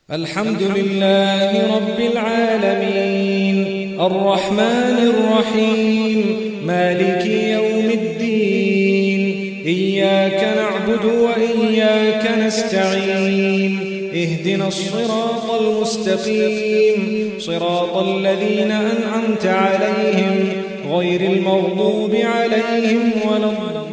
الحمد لله رب العالمين الرحمن الرحيم مالك يوم الدين إياك نعبد وإياك نستعين اهدنا الصراط المستقيم صراط الذين أنعمت عليهم غير المغضوب عليهم ولا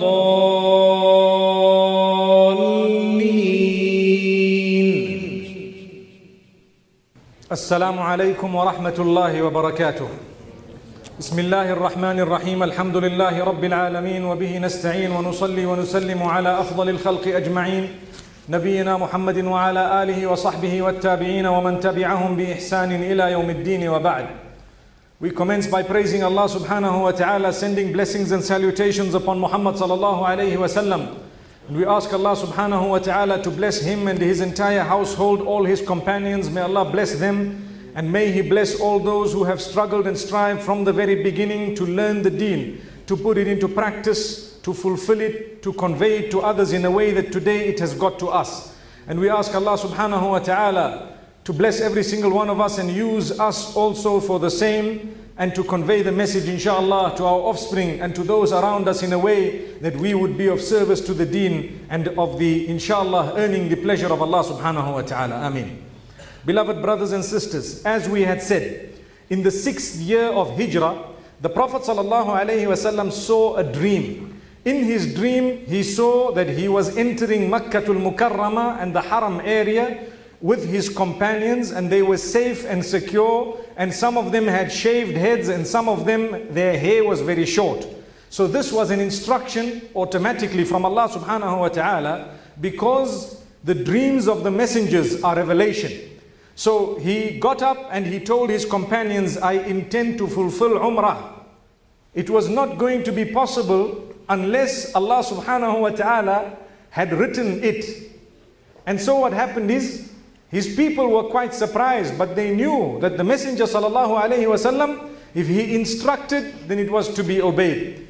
السلام عليكم ورحمة الله وبركاته. بسم الله الرحمن الرحيم. الحمد لله رب العالمين وبه نستعين ونصلي ونسلم على أفضل الخلق أجمعين نبينا محمد وعلى آله وصحبه والتابعين ومن تبعهم بإحسان إلى يوم الدين وبعد. We commence by praising Allah subhanahu wa ta'ala, sending blessings and salutations upon Muhammad sallallahu alayhi wa sallam. And we ask Allah subhanahu wa ta'ala to bless him and his entire household, all his companions. May Allah bless them, and may He bless all those who have struggled and strived from the very beginning to learn the deen, to put it into practice, to fulfill it, to convey it to others in a way that today it has got to us. And we ask Allah subhanahu wa ta'ala to bless every single one of us and use us also for the same, and to convey the message inshallah to our offspring and to those around us in a way that we would be of service to the deen and of the inshallah earning the pleasure of Allah subhanahu wa ta'ala. Ameen. Beloved brothers and sisters, as we had said, in the 6th year of Hijrah, the Prophet sallallahu alaihi wasallam saw a dream. In his dream, he saw that he was entering Makkatul Mukarramah and the Haram area with his companions, and they were safe and secure, and some of them had shaved heads and some of them their hair was very short. So this was an instruction automatically from Allah subhanahu wa ta'ala, because the dreams of the messengers are revelation. So he got up and he told his companions, I intend to fulfill Umrah. It was not going to be possible unless Allah subhanahu wa ta'ala had written it. And so what happened is, his people were quite surprised, but they knew that the Messenger sallallahu alaihi wasallam, if he instructed, then it was to be obeyed.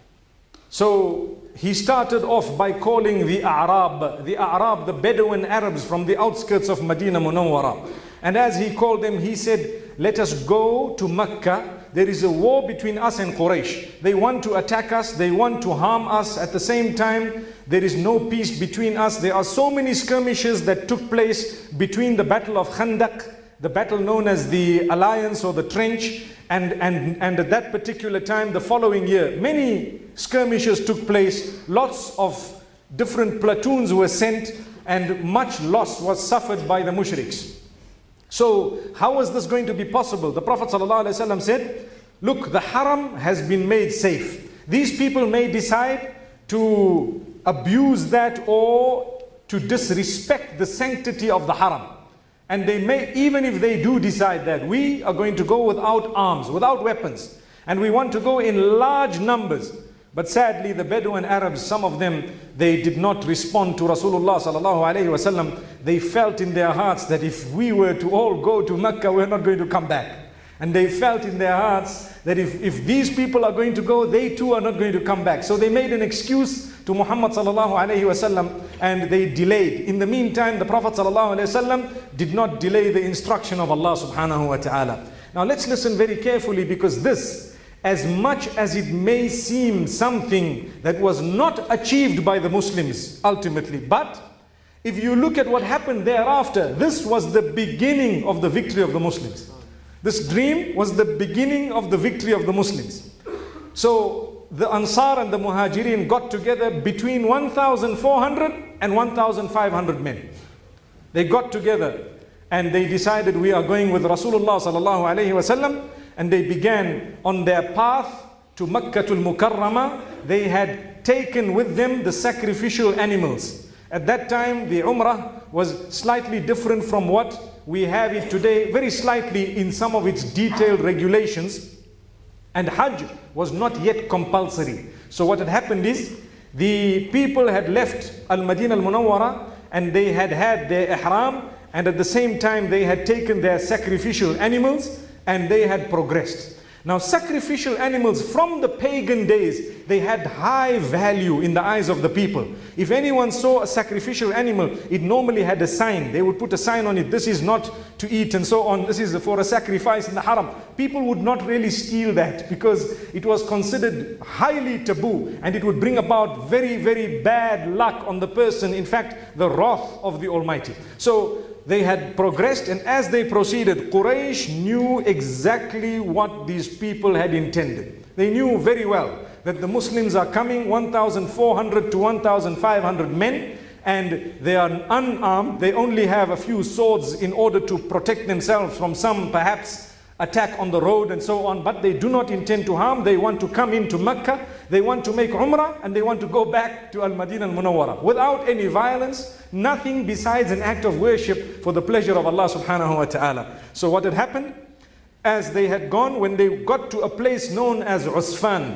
So he started off by calling the A'rab, the Bedouin Arabs from the outskirts of Medina Munawwara. And as he called them, he said, let us go to Mecca. There is a war between us and Quraysh. They want to attack us, they want to harm us. At the same time, there is no peace between us. There are so many skirmishes that took place between the Battle of Khandaq, the battle known as the Alliance or the Trench, and at that particular time, the following year, many skirmishes took place. Lots of different platoons were sent, and much loss was suffered by the mushriks. So how was this going to be possible? The Prophet ﷺ said, look, the Haram has been made safe. These people may decide to abuse that or to disrespect the sanctity of the Haram. And they may, even if they do decide that we are going to go without arms, without weapons, and we want to go in large numbers. But sadly, the Bedouin Arabs, some of them, they did not respond to Rasulullah sallallahu alaihi wasallam. They felt in their hearts that if we were to all go to Mecca, we're not going to come back. And they felt in their hearts that if these people are going to go, they too are not going to come back. So they made an excuse to Muhammad sallallahu alaihi wasallam, and they delayed. In the meantime, the Prophet sallallahu alaihi wasallam did not delay the instruction of Allah subhanahu wa ta'ala. Now let's listen very carefully, because this, as much as it may seem something that was not achieved by the Muslims ultimately, but if you look at what happened thereafter, this was the beginning of the victory of the Muslims. This dream was the beginning of the victory of the Muslims. So the Ansar and the Muhajirin got together between 1,400 and 1,500 men. They got together and they decided, we are going with Rasulullah sallallahu alaihi wasallam. And they began on their path to Makkatul Mukarramah. They had taken with them the sacrificial animals. At that time, the Umrah was slightly different from what we have it today, very slightly in some of its detailed regulations. And Hajj was not yet compulsory. So what had happened is, the people had left Al-Madinah Al-Munawwara, and they had had their ihram, and at the same time they had taken their sacrificial animals, and they had progressed. Now, sacrificial animals from the pagan days, they had high value in the eyes of the people. If anyone saw a sacrificial animal, it normally had a sign. They would put a sign on it, this is not to eat and so on, this is for a sacrifice in the haram. People would not really steal that because it was considered highly taboo and it would bring about very, very bad luck on the person. In fact, the wrath of the Almighty. So they had progressed, and as they proceeded, Quraysh knew exactly what these people had intended. They knew very well that the Muslims are coming, 1,400 to 1,500 men, and they are unarmed. They only have a few swords in order to protect themselves from some perhaps attack on the road and so on, but they do not intend to harm. They want to come into Mecca, they want to make Umrah, and they want to go back to Al-Madinah Al-Munawwarah without any violence, nothing besides an act of worship for the pleasure of Allah subhanahu wa ta'ala. So what had happened? As they had gone, when they got to a place known as Usfan,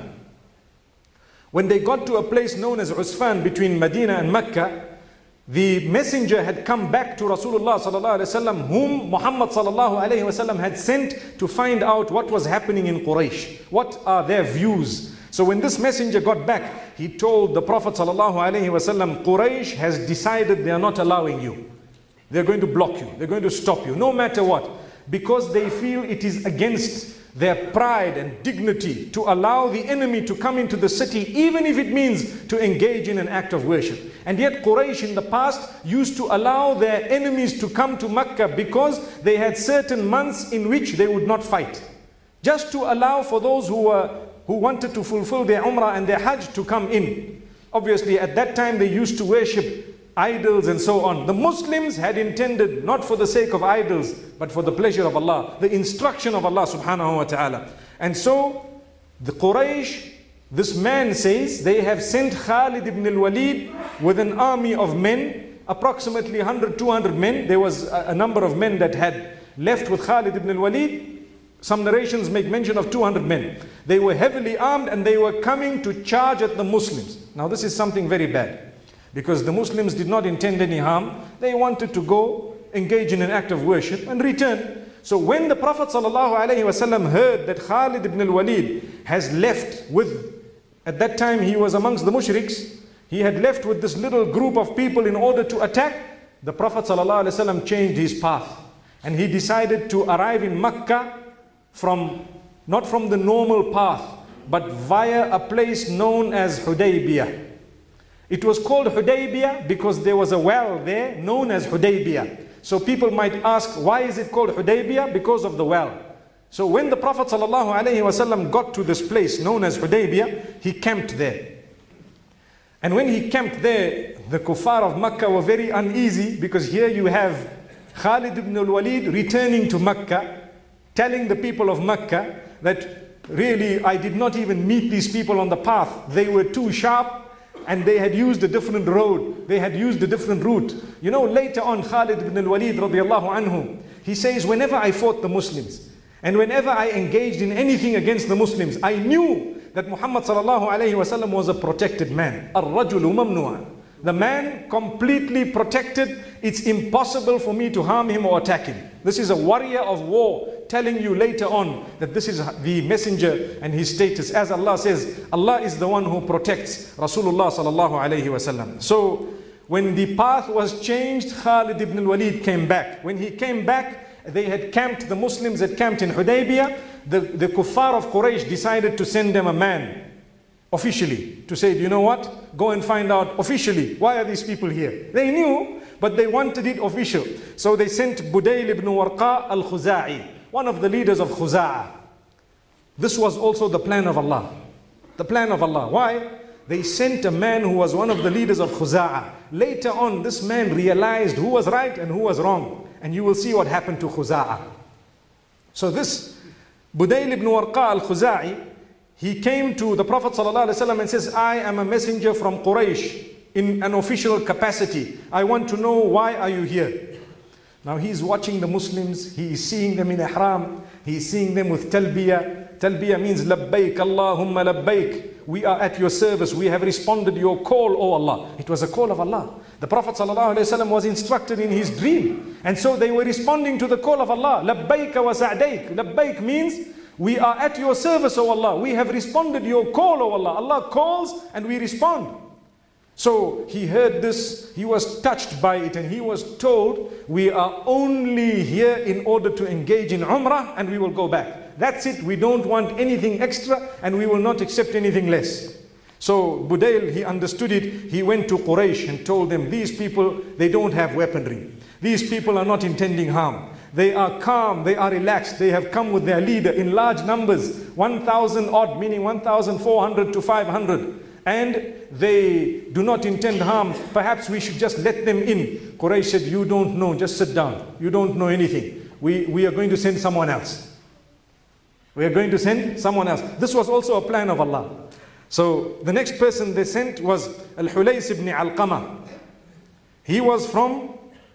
when they got to a place known as Usfan between Medina and Mecca, the messenger had come back to Rasulullah sallallahu alaihi wasallam, whom Muhammad sallallahu alaihi wasallam had sent to find out what was happening in Quraysh. What are their views? So when this messenger got back, he told the Prophet sallallahu alaihi wasallam, Quraysh has decided they are not allowing you. They're going to block you. They're going to stop you, no matter what, because they feel it is against their pride and dignity to allow the enemy to come into the city, even if it means to engage in an act of worship. And yet Quraysh in the past used to allow their enemies to come to Mecca because they had certain months in which they would not fight, just to allow for those who wanted to fulfill their Umrah and their Hajj to come in. Obviously at that time they used to worship idols and so on. The Muslims had intended not for the sake of idols, but for the pleasure of Allah, the instruction of Allah subhanahu wa ta'ala. And so the Quraysh, this man says, they have sent Khalid ibn al-Walid with an army of men, approximately 100, 200 men. There was a number of men that had left with Khalid ibn al-Walid. Some narrations make mention of 200 men. They were heavily armed and they were coming to charge at the Muslims. Now this is something very bad, because the Muslims did not intend any harm. They wanted to go engage in an act of worship and return. So when the Prophet ﷺ heard that Khalid ibn al-Walid has left with, at that time he was amongst the mushriks, he had left with this little group of people in order to attack, the Prophet ﷺ changed his path. And he decided to arrive in Mecca not from the normal path, but via a place known as Hudaybiyah. It was called Hudaybiyah because there was a well there known as Hudaybiyah. So people might ask, why is it called Hudaybiyah? Because of the well. So when the Prophet ﷺ got to this place known as Hudaybiyah, he camped there. And when he camped there, the kuffar of Mecca were very uneasy, because here you have Khalid ibn al-Walid returning to Mecca, telling the people of Mecca that really I did not even meet these people on the path. They were too sharp, and they had used a different road, they had used a different route. You know, later on Khalid ibn al-Walid radiallahu anhu, he says, whenever I fought the Muslims, and whenever I engaged in anything against the Muslims, I knew that Muhammad sallallahu alayhi wasallam was a protected man. Ar-rajulu mamnu'a. The man completely protected. It's impossible for me to harm him or attack him. This is a warrior of war telling you later on that this is the messenger and his status. As Allah says, Allah is the one who protects Rasulullah sallallahu alayhi wasallam. So when the path was changed, Khalid ibn al-Walid came back. When he came back, they had camped, the Muslims had camped in Hudaybiyah. The kuffar of Quraysh decided to send them a man officially to say, you know what, go and find out officially, why are these people here? They knew, but they wanted it official. So they sent Budayl ibn Warqa al-Khuza'i, one of the leaders of Khuza'a. This was also the plan of Allah. The plan of Allah. Why? They sent a man who was one of the leaders of Khuza'a. Later on, this man realized who was right and who was wrong. And you will see what happened to Khuza'a. So this Budayl ibn Warqa al-Khuza'i, he came to the Prophet ﷺ and says, I am a messenger from Quraysh in an official capacity. I want to know, why are you here? Now he's watching the Muslims, he is seeing them in ihram, he is seeing them with talbiyah. Talbiyah means labbaik Allahumma labbaik. We are at your service, we have responded your call, O Allah. It was a call of Allah. The Prophet ﷺ was instructed in his dream. And so they were responding to the call of Allah. Labbaik wa sa'daik. Labbaik means We are at your service, O Allah. We have responded your call, O Allah. Allah calls and we respond. So he heard this, he was touched by it, and he was told, we are only here in order to engage in Umrah and we will go back. That's it. We don't want anything extra and we will not accept anything less. So Budayl, he understood it. He went to Quraysh and told them, these people, they don't have weaponry. These people are not intending harm. They are calm, they are relaxed. They have come with their leader in large numbers, 1,000 odd, meaning 1,400 to 500. And they do not intend harm. Perhaps we should just let them in. Quraysh said, you don't know, just sit down. You don't know anything. We are going to send someone else. We are going to send someone else. This was also a plan of Allah. So the next person they sent was Al-Hulays ibn Alqamah. He was from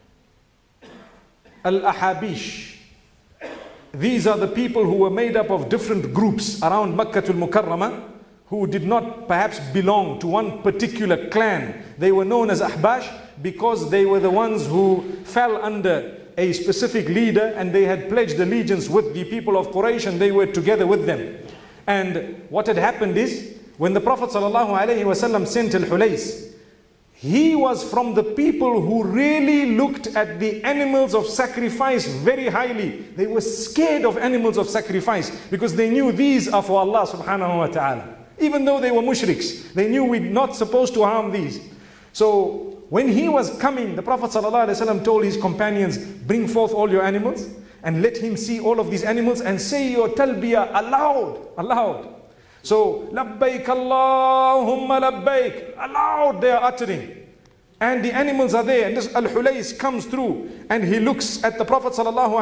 Al-Ahabish. These are the people who were made up of different groups around Makkah al-Mukarramah, who did not perhaps belong to one particular clan. They were known as Ahbash because they were the ones who fell under a specific leader, and they had pledged allegiance with the people of Quraysh, and they were together with them. And what had happened is, when the Prophet ﷺ sent Al-Hulays, he was from the people who really looked at the animals of sacrifice very highly. They were scared of animals of sacrifice because they knew these are for Allah subhanahu wa ta'ala. Even though they were mushriks, they knew we're not supposed to harm these. So when he was coming, the Prophet ﷺ told his companions, bring forth all your animals and let him see all of these animals and say your talbiyah aloud. So, labbaik Allahumma labbaik, aloud they are uttering. And the animals are there, and this Al-Hulays comes through and he looks at the Prophet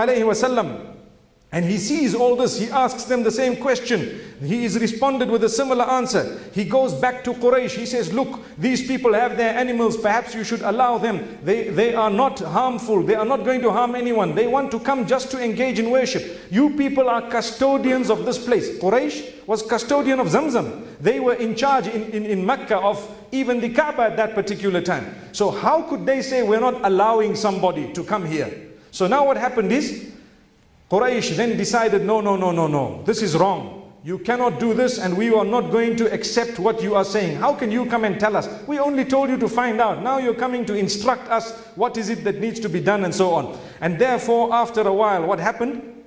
ﷺ and he sees all this. He asks them the same question. He is responded with a similar answer. He goes back to Quraysh. He says, look, these people have their animals. Perhaps you should allow them. They are not harmful. They are not going to harm anyone. They want to come just to engage in worship. You people are custodians of this place. Quraysh was custodian of Zamzam. They were in charge in Mecca of even the Kaaba at that particular time. So how could they say we're not allowing somebody to come here? So now what happened is, Quraysh then decided, no, this is wrong. You cannot do this, and we are not going to accept what you are saying. How can you come and tell us? We only told you to find out. Now you're coming to instruct us what is it that needs to be done and so on. And therefore, after a while, what happened?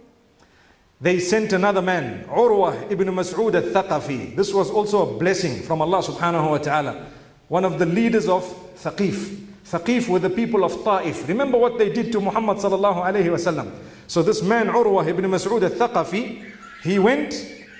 They sent another man, Urwah ibn Mas'ud al-Thaqafi. This was also a blessing from Allah subhanahu wa ta'ala. One of the leaders of Thaqif. Thaqif were the people of Ta'if. Remember what they did to Muhammad sallallahu alayhi wasallam. So this man Urwah ibn Mas'ud al-Thaqafi, he went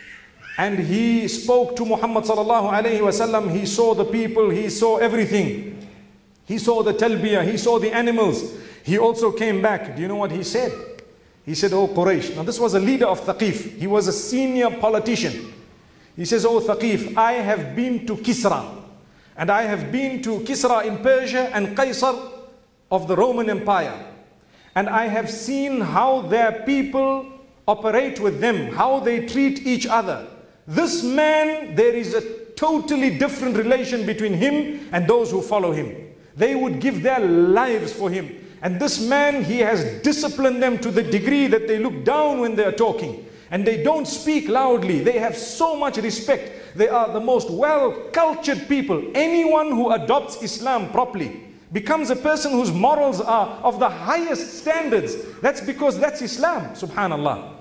and he spoke to Muhammad sallallahu alayhi wasallam. He saw the people, he saw everything. He saw the talbiyah, he saw the animals. He also came back. Do you know what he said? He said, oh Quraysh. Now this was a leader of Thaqif. He was a senior politician. He says, oh Thaqif, I have been to Kisra. And I have been to Kisra in Persia and Qaisar of the Roman Empire. And I have seen how their people operate with them, how they treat each other. This man, there is a totally different relation between him and those who follow him. They would give their lives for him. And this man, he has disciplined them to the degree that they look down when they are talking. And they don't speak loudly. They have so much respect. They are the most well-cultured people. Anyone who adopts Islam properly becomes a person whose morals are of the highest standards. That's because that's Islam, subhanallah.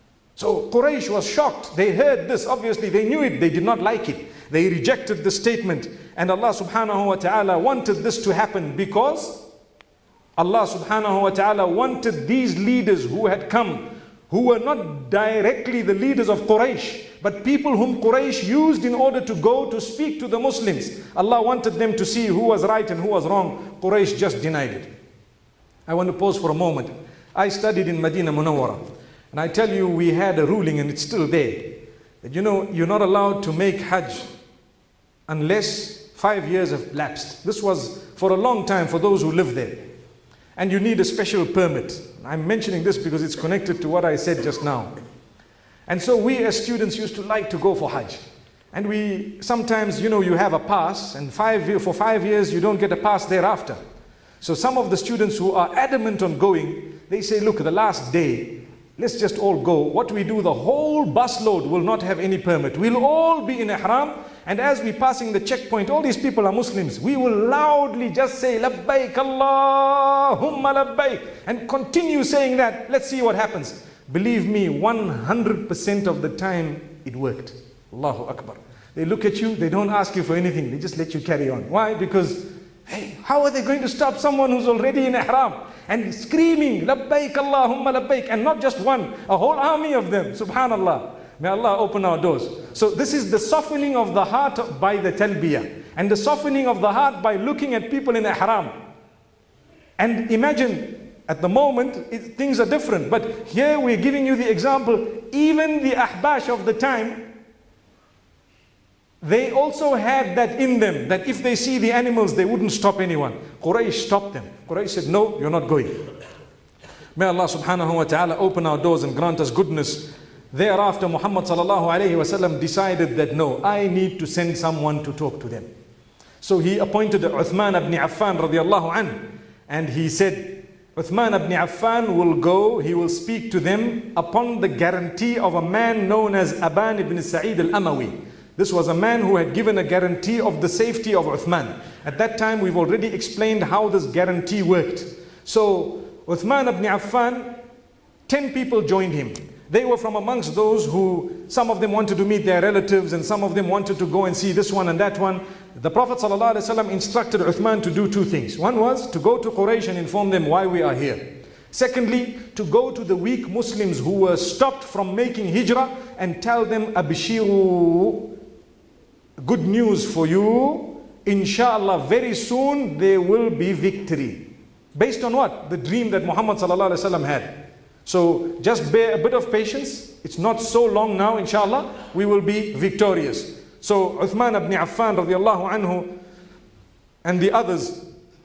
So Quraysh was shocked. They heard this. Obviously, they knew it. They did not like it. They rejected the statement. And Allah subhanahu wa ta'ala wanted this to happen because Allah subhanahu wa ta'ala wanted these leaders who had come, who were not directly the leaders of Quraysh, but people whom Quraysh used in order to go to speak to the Muslims. Allah wanted them to see who was right and who was wrong. Quraysh just denied it. I want to pause for a moment. I studied in Medina Munawwara, and I tell you, we had a ruling, and it's still there, that you know, you're not allowed to make Hajj unless 5 years have lapsed. This was for a long time for those who live there. And you need a special permit. I'm mentioning this because it's connected to what I said just now. And so we as students used to like to go for Hajj. And we sometimes, you know, you have a pass, and for 5 years you don't get a pass thereafter. So some of the students who are adamant on going, they say, look, the last day, let's just all go. What we do, the whole busload will not have any permit. We'll all be in ihram, and as we're passing the checkpoint, all these people are Muslims. We will loudly just say, Labbaik Allahumma labbaik, and continue saying that. Let's see what happens. Believe me, 100% of the time it worked. Allahu Akbar. They look at you, they don't ask you for anything, they just let you carry on. Why? Because, hey, how are they going to stop someone who's already in ihram and screaming, Labbaik Allahumma labbaik, and not just one, a whole army of them, subhanallah. May Allah open our doors. So this is the softening of the heart by the talbiyah, and the softening of the heart by looking at people in ihram. And imagine, at the moment, things are different, but here we're giving you the example, even the ahbash of the time, they also had that in them, that if they see the animals, they wouldn't stop anyone. Quraysh stopped them. Quraysh said, no, you're not going. May Allah subhanahu wa ta'ala open our doors and grant us goodness. Thereafter, Muhammad sallallahu alayhi wa sallam decided that no, I need to send someone to talk to them. So he appointed Uthman ibn Affan radiallahu anhu, and he said, Uthman ibn Affan will go, he will speak to them upon the guarantee of a man known as Aban ibn Sa'id al-Amawi. This was a man who had given a guarantee of the safety of Uthman. At that time, we've already explained how this guarantee worked. So, Uthman ibn Affan, 10 people joined him. They were from amongst those who, some of them wanted to meet their relatives, and some of them wanted to go and see this one and that one. The Prophet ﷺ instructed Uthman to do two things. One was to go to Quraysh and inform them why we are here. Secondly, to go to the weak Muslims who were stopped from making hijrah and tell them, Abishiru, good news for you, inshallah, very soon there will be victory. Based on what? The dream that Muhammad ﷺ had. So just bear a bit of patience. It's not so long now, inshallah, we will be victorious. So Uthman ibn Affan radiallahu anhu and the others,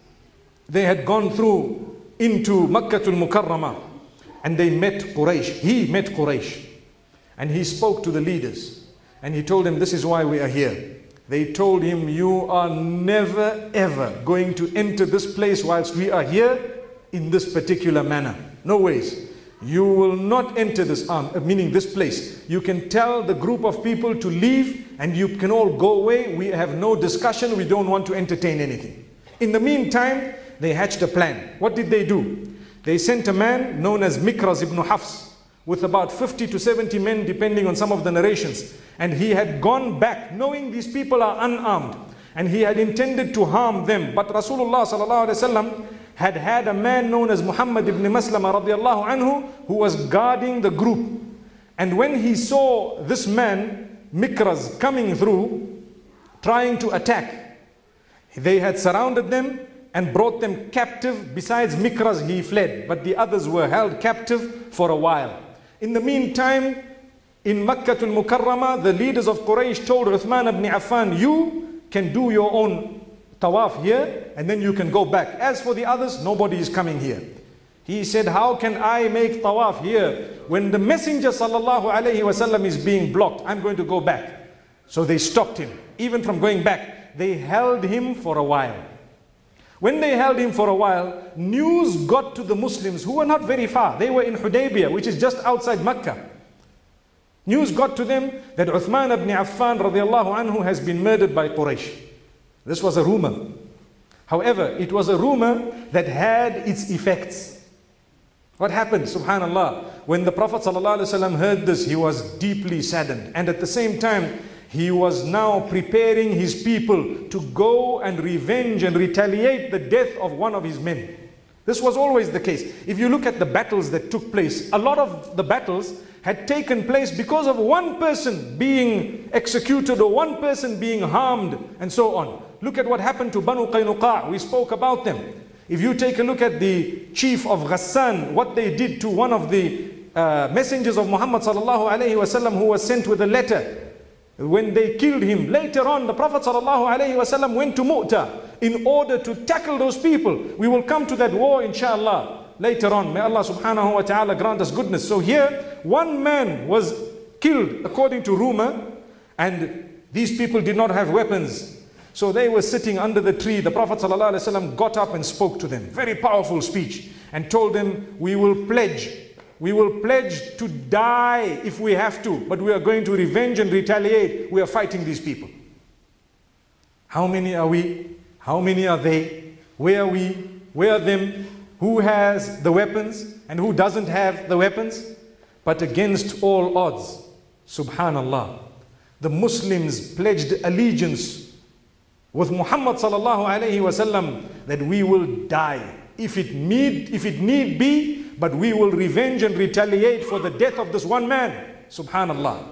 they had gone through into Makkatul Mukarramah, and they met Quraysh. He met Quraysh, and he spoke to the leaders. And he told them, this is why we are here. They told him, you are never ever going to enter this place whilst we are here in this particular manner. No ways. You will not enter this meaning this place. You can tell the group of people to leave and you can all go away. We have no discussion. We don't want to entertain anything. In the meantime, they hatched a plan. What did they do? They sent a man known as Mikraz ibn Hafs, with about 50 to 70 men, depending on some of the narrations. And he had gone back, knowing these people are unarmed, and he had intended to harm them. But Rasulullah sallallahu alaihi wasallam had a man known as Muhammad ibn Maslama radiallahu anhu, who was guarding the group. And when he saw this man, Mikraz, coming through, trying to attack, they had surrounded them and brought them captive. Besides Mikraz, he fled, but the others were held captive for a while. In the meantime, in Makkatul Mukarramah, the leaders of Quraysh told Uthman ibn Affan, you can do your own tawaf here, and then you can go back. As for the others, nobody is coming here. He said, how can I make tawaf here when the Messenger sallallahu alaihi wasallam is being blocked? I'm going to go back. So they stopped him, even from going back. They held him for a while. When they held him for a while, news got to the Muslims who were not very far. They were in Hudaybiyah, which is just outside Mecca. News got to them that Uthman ibn Affan radiallahu anhu has been murdered by Quraysh. This was a rumor. However, it was a rumor that had its effects. What happened? Subhanallah. When the Prophet ﷺ heard this, he was deeply saddened. And at the same time, he was now preparing his people to go and revenge and retaliate the death of one of his men. This was always the case. If you look at the battles that took place, a lot of the battles had taken place because of one person being executed or one person being harmed and so on. Look at what happened to Banu Qaynuqa. We spoke about them. If you take a look at the chief of Ghassan, what they did to one of the messengers of Muhammad sallallahu alaihi wasallam who was sent with a letter, when they killed him, later on the Prophet sallallahu alaihi wasallam went to Mu'tah in order to tackle those people. We will come to that war inshallah later on. May Allah subhanahu wa ta'ala grant us goodness. So here, one man was killed according to rumor, and these people did not have weapons. So they were sitting under the tree. The Prophet ﷺ got up and spoke to them. Very powerful speech. And told them, we will pledge We will pledge to die if we have to, but we are going to revenge and retaliate. We are fighting these people. How many are we? How many are they? Where are we? Where are them? Who has the weapons and who doesn't have the weapons? But against all odds, subhanallah, the Muslims pledged allegiance with Muhammad sallallahu alayhi wasallam that we will die if it need be, but we will revenge and retaliate for the death of this one man. Subhanallah.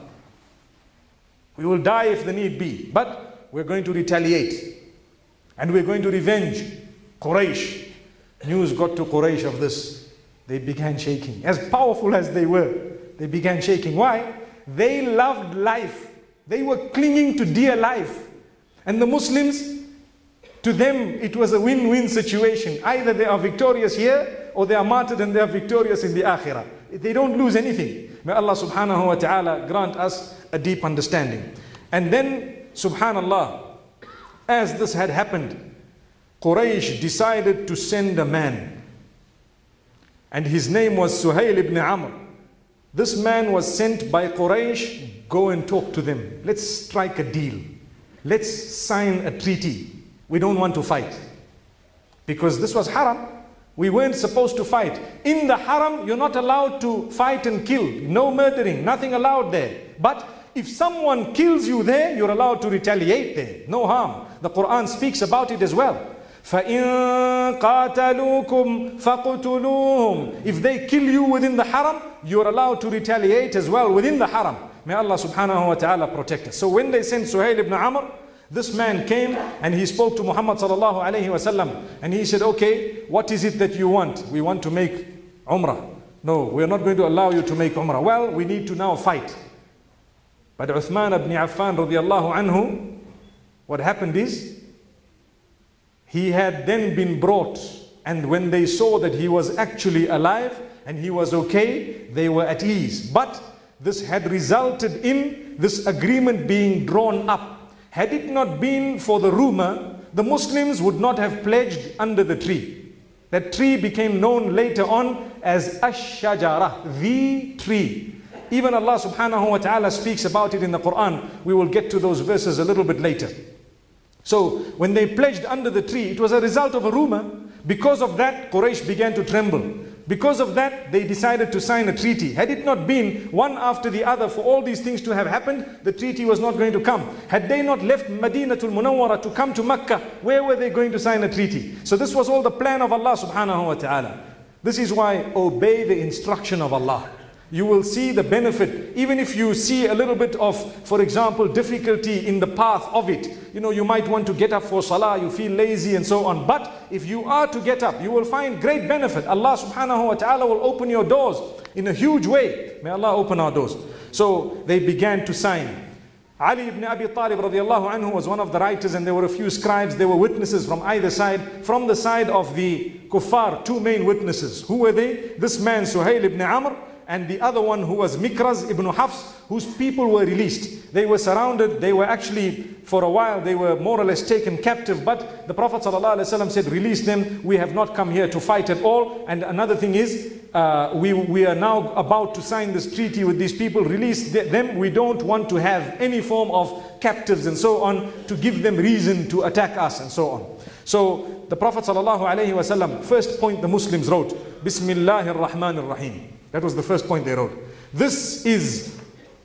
We will die if the need be, but we're going to retaliate and we're going to revenge. Quraysh, news got to Quraysh of this. They began shaking. As powerful as they were, they began shaking. Why? They loved life. They were clinging to dear life. And the Muslims, to them, it was a win-win situation. Either they are victorious here, or they are martyred and they are victorious in the akhirah. They don't lose anything. May Allah subhanahu wa ta'ala grant us a deep understanding. And then, subhanallah, as this had happened, Quraysh decided to send a man. And his name was Suhail ibn Amr. This man was sent by Quraysh, go and talk to them. Let's strike a deal. Let's sign a treaty. We don't want to fight. Because this was haram. We weren't supposed to fight. In the haram, you're not allowed to fight and kill. No murdering, nothing allowed there. But if someone kills you there, you're allowed to retaliate there. No harm. The Quran speaks about it as well. فَإِن قَاتَلُوكُمْ فَقُتُلُوهُمْ. If they kill you within the haram, you're allowed to retaliate as well within the haram. May Allah subhanahu wa ta'ala protect us. So when they sent Suhail ibn Amr, this man came and he spoke to Muhammad sallallahu alayhi wasallam, and he said, okay, what is it that you want? We want to make Umrah. No, we are not going to allow you to make Umrah. Well, we need to now fight. But Uthman ibn Affan radiallahu anhu, what happened is, he had then been brought, and when they saw that he was actually alive and he was okay, they were at ease. But this had resulted in this agreement being drawn up. Had it not been for the rumor, the Muslims would not have pledged under the tree. That tree became known later on as Ash-Shajara, the tree. Even Allah subhanahu wa ta'ala speaks about it in the Quran. We will get to those verses a little bit later. So when they pledged under the tree, it was a result of a rumor. Because of that, Quraysh began to tremble. Because of that, they decided to sign a treaty. Had it not been one after the other for all these things to have happened, the treaty was not going to come. Had they not left Madinatul Munawwara to come to Mecca, where were they going to sign a treaty? So this was all the plan of Allah subhanahu wa ta'ala. This is why obey the instruction of Allah. You will see the benefit, even if you see a little bit of, for example, difficulty in the path of it. You know, you might want to get up for salah, you feel lazy and so on. But if you are to get up, you will find great benefit. Allah subhanahu wa ta'ala will open your doors in a huge way. May Allah open our doors. So they began to sign. Ali ibn Abi Talib radiallahu anhu was one of the writers, and there were a few scribes. There were witnesses from either side. From the side of the kuffar, two main witnesses. Who were they? This man Suhail ibn Amr, and the other one who was Mikraz ibn Hafs, whose people were released. They were surrounded. They were actually, for a while, they were more or less taken captive. But the Prophet ﷺ said, release them. We have not come here to fight at all. And another thing is, we are now about to sign this treaty with these people. Release them. We don't want to have any form of captives and so on to give them reason to attack us and so on. So the Prophet ﷺ, first point the Muslims wrote, Bismillahir Rahmanir Rahim. That was the first point they wrote. This is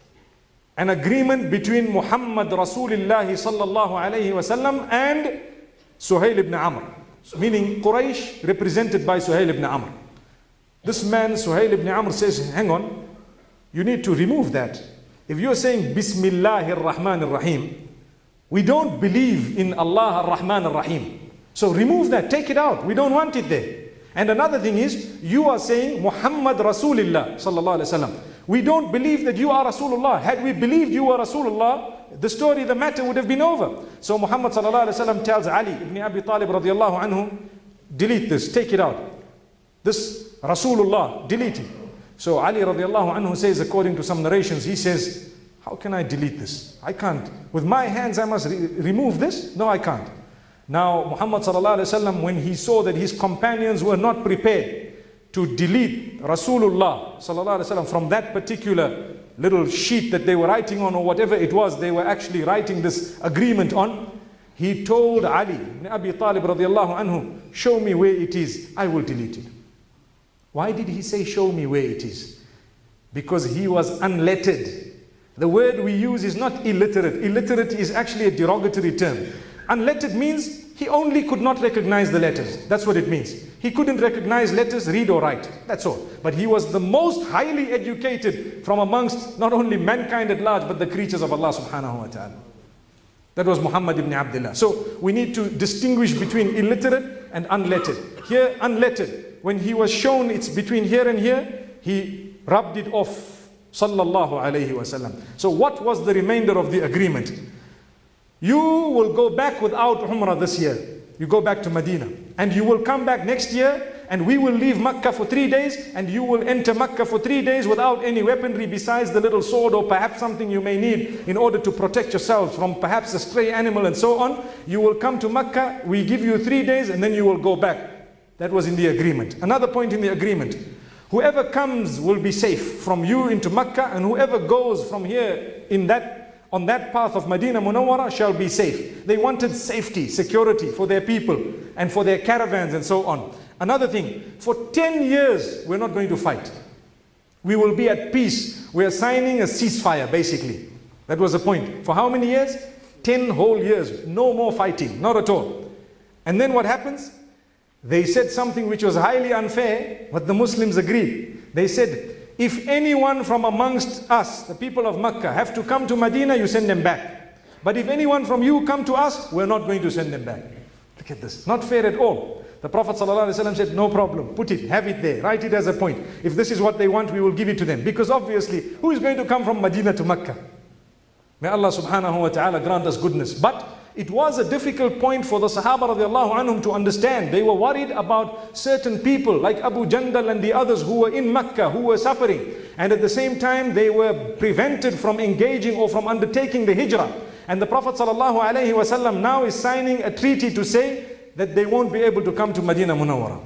an agreement between Muhammad Rasulullah sallallahu alayhi wasallam and Suhail ibn Amr. Meaning Quraysh represented by Suhail ibn Amr. This man Suhail ibn Amr says, hang on, you need to remove that. If you're saying Bismillahir Rahmanir Rahim, we don't believe in Allah ar-Rahman ar-Rahim. So remove that, take it out. We don't want it there. And another thing is, you are saying Muhammad Rasulullah sallallahu alaihi wasallam. We don't believe that you are Rasulullah. Had we believed you were Rasulullah, the story, the matter would have been over. So Muhammad sallallahu alaihi wasallam tells Ali ibn Abi Talib radiallahu anhu, delete this, take it out. This Rasulullah, delete it. So Ali radiallahu anhu says, according to some narrations, he says, how can I delete this? I can't. With my hands I must remove this? No, I can't. Now Muhammad sallallahu alaihi wasallam, when he saw that his companions were not prepared to delete Rasulullah ﷺ, from that particular little sheet that they were writing on, or whatever it was, they were actually writing this agreement on, he told Ali ibn Abi Talib radiallahu anhu, show me where it is, I will delete it. Why did he say show me where it is? Because he was unlettered. The word we use is not illiterate. Illiterate is actually a derogatory term. Unlettered means he only could not recognize the letters. That's what it means. He couldn't recognize letters, read or write. That's all. But he was the most highly educated from amongst not only mankind at large, but the creatures of Allah subhanahu wa ta'ala. That was Muhammad ibn Abdullah. So we need to distinguish between illiterate and unlettered. Here, unlettered, when he was shown it's between here and here, he rubbed it off. Sallallahu alayhi wasallam. So what was the remainder of the agreement? You will go back without Umrah this year. You go back to Medina. And you will come back next year, and we will leave Makkah for 3 days, and you will enter Makkah for 3 days without any weaponry besides the little sword or perhaps something you may need in order to protect yourselves from perhaps a stray animal and so on. You will come to Makkah, we give you 3 days, and then you will go back. That was in the agreement. Another point in the agreement. Whoever comes will be safe from you into Makkah, and whoever goes from here on that path of Medina Munawwara shall be safe. They wanted safety, security for their people and for their caravans and so on. Another thing, for 10 years we're not going to fight. We will be at peace. We are signing a ceasefire basically. That was the point. For how many years? 10 whole years. No more fighting, not at all. And then what happens? They said something which was highly unfair, but the Muslims agreed. They said, if anyone from amongst us, the people of Makkah, have to come to Medina, you send them back. But if anyone from you come to us, we're not going to send them back. Look at this. Not fair at all. The Prophet ﷺ said, no problem. Put it, have it there. Write it as a point. If this is what they want, we will give it to them. Because obviously, who is going to come from Medina to Makkah? May Allah subhanahu wa ta'ala grant us goodness. But it was a difficult point for the Sahaba radiallahu anhum to understand. They were worried about certain people like Abu Jandal and the others who were in Makkah, who were suffering. And at the same time, they were prevented from engaging or from undertaking the hijrah. And the Prophet sallallahu alaihi wasallam now is signing a treaty to say that they won't be able to come to Medina Munawwara.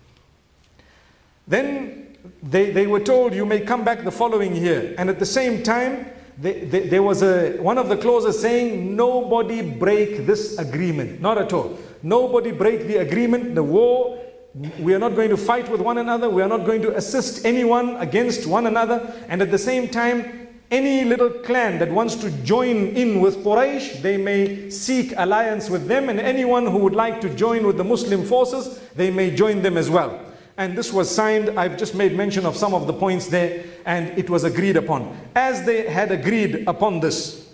Then they were told, you may come back the following year. And at the same time, there was one of the clauses saying, nobody break this agreement. Not at all. Nobody break the agreement, the war. We are not going to fight with one another. We are not going to assist anyone against one another. And at the same time, any little clan that wants to join in with Quraysh, they may seek alliance with them. And anyone who would like to join with the Muslim forces, they may join them as well. And this was signed. I've just made mention of some of the points there, and it was agreed upon. As they had agreed upon this,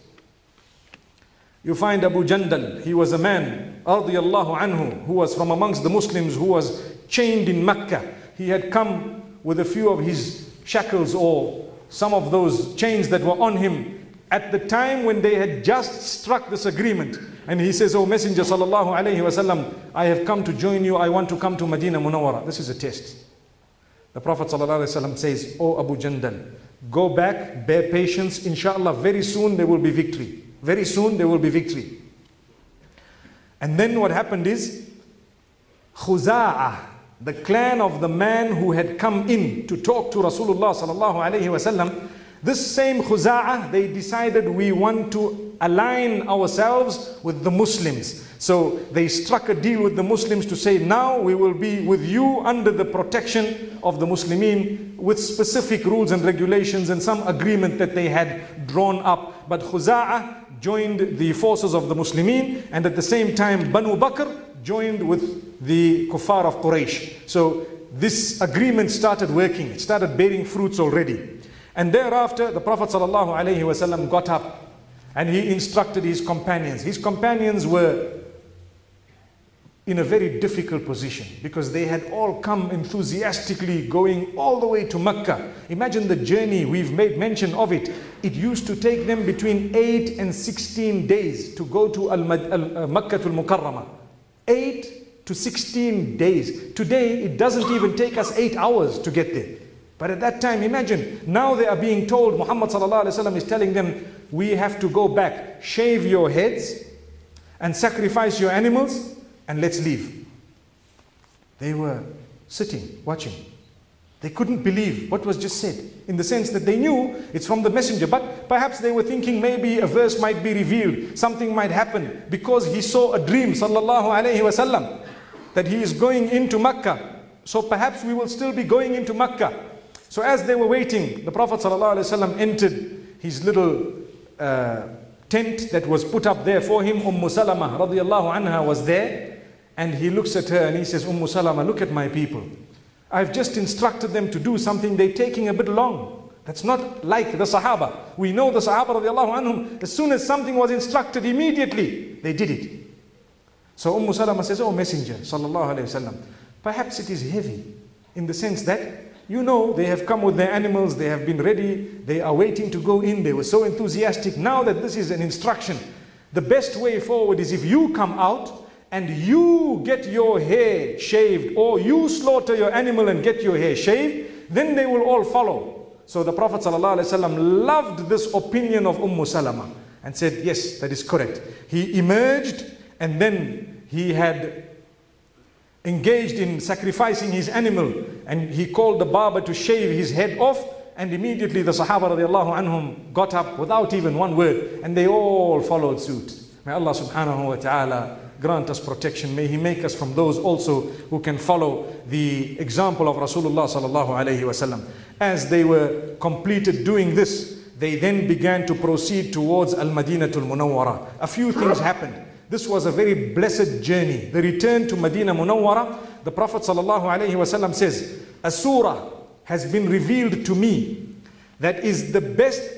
you find Abu Jandal, he was a man, radiyallahu anhu, who was from amongst the Muslims, who was chained in Mecca. He had come with a few of his shackles or some of those chains that were on him at the time when they had just struck this agreement. And he says, "Oh Messenger sallallahu alayhi wasallam, I have come to join you. I want to come to Medina Munawwara." This is a test. The Prophet sallallahu alayhi wasallam says, "Oh Abu Jandal, go back, bear patience. Inshallah, very soon there will be victory. Very soon there will be victory." And then what happened is, Khuza'ah, the clan of the man who had come in to talk to Rasulullah sallallahu alayhi wasallam, this same Khuza'ah, they decided, we want to align ourselves with the Muslims. So they struck a deal with the Muslims to say, now we will be with you under the protection of the Muslimin, with specific rules and regulations and some agreement that they had drawn up. But Khuza'ah joined the forces of the Muslimin, and at the same time Banu Bakr joined with the Kuffar of Quraysh. So this agreement started working. It started bearing fruits already. And thereafter, the Prophet ﷺ got up and he instructed his companions. His companions were in a very difficult position because they had all come enthusiastically going all the way to Mecca. Imagine the journey, we've made mention of it. It used to take them between 8 and 16 days to go to Makkatul Mukarramah. 8 to 16 days. Today, it doesn't even take us 8 hours to get there. But at that time, imagine, now they are being told, Muhammad sallallahu alaihi wasallam is telling them, we have to go back, shave your heads and sacrifice your animals and let's leave. They were sitting, watching. They couldn't believe what was just said, in the sense that they knew it's from the messenger, but perhaps they were thinking maybe a verse might be revealed, something might happen, because he saw a dream, sallallahu alayhi wasallam, that he is going into Makkah. So perhaps we will still be going into Makkah. So as they were waiting, the Prophet sallallahu alayhi wasallam entered his little tent that was put up there for him. Salama radiallahu anha was there, and he looks at her and he says, Salama, look at my people. I've just instructed them to do something, they're taking a bit long. That's not like the Sahaba. We know the Sahaba radiallahu anhum, as soon as something was instructed, immediately they did it. So Salama says, oh Messenger sallallahu alayhi wasallam, perhaps it is heavy, in the sense that, you know, they have come with their animals, they have been ready, they are waiting to go in, they were so enthusiastic. Now that this is an instruction, the best way forward is if you come out and you get your hair shaved, or you slaughter your animal and get your hair shaved, then they will all follow. So the Prophet ﷺ loved this opinion of Salama and said, yes, that is correct. He emerged, and then he had engaged in sacrificing his animal, and he called the barber to shave his head off, and immediately the Sahaba radiallahu anhum got up without even one word, and they all followed suit. May Allah subhanahu wa ta'ala grant us protection. May He make us from those also who can follow the example of Rasulullah sallallahu alayhi wasallam. As they were completed doing this, they then began to proceed towards Al-Madinatul Munawwara. A few things happened. This was a very blessed journey. The return to Madinah Munawwara, the Prophet sallallahu alayhi wasallam says, a surah has been revealed to me that is the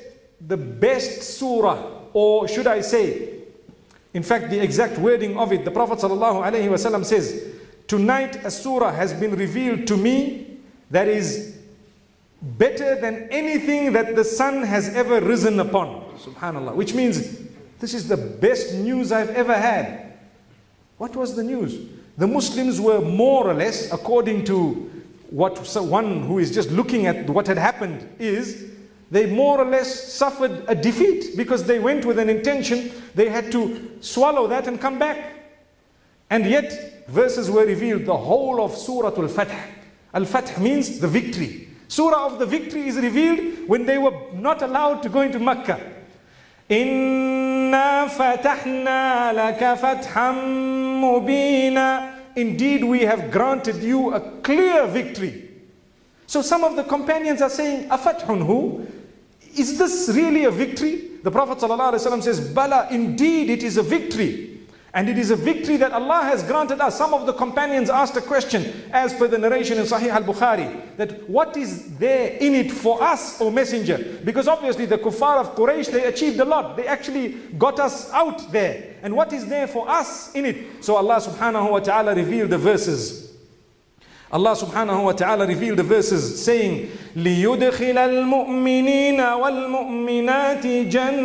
best surah, or should I say, in fact, the exact wording of it, the Prophet ﷺ says, tonight a surah has been revealed to me that is better than anything that the sun has ever risen upon. Subhanallah. Which means, this is the best news I've ever had. What was the news? The Muslims were more or less, according to what one who is just looking at what had happened is, they more or less suffered a defeat, because they went with an intention, they had to swallow that and come back. And yet, verses were revealed, the whole of Surah Al-Fath. Al-Fath means the victory. Surah of the victory is revealed when they were not allowed to go into Makkah. Inna fatahna laka fatham mubina. Indeed, we have granted you a clear victory. So some of the companions are saying, afathun hu? Is this really a victory? The Prophet ﷺ says, Bala, indeed it is a victory. And it is a victory that Allah has granted us. Some of the companions asked a question, as per the narration in Sahih al-Bukhari, that what is there in it for us, O Messenger? Because obviously the kuffar of Quraysh, they achieved a lot. They actually got us out there. And what is there for us in it? So Allah subhanahu wa ta'ala revealed the verses. Allah subhanahu wa ta'ala revealed the verses saying, لِيُدْخِلَ الْمُؤْمِنِينَ وَالْمُؤْمِنَاتِ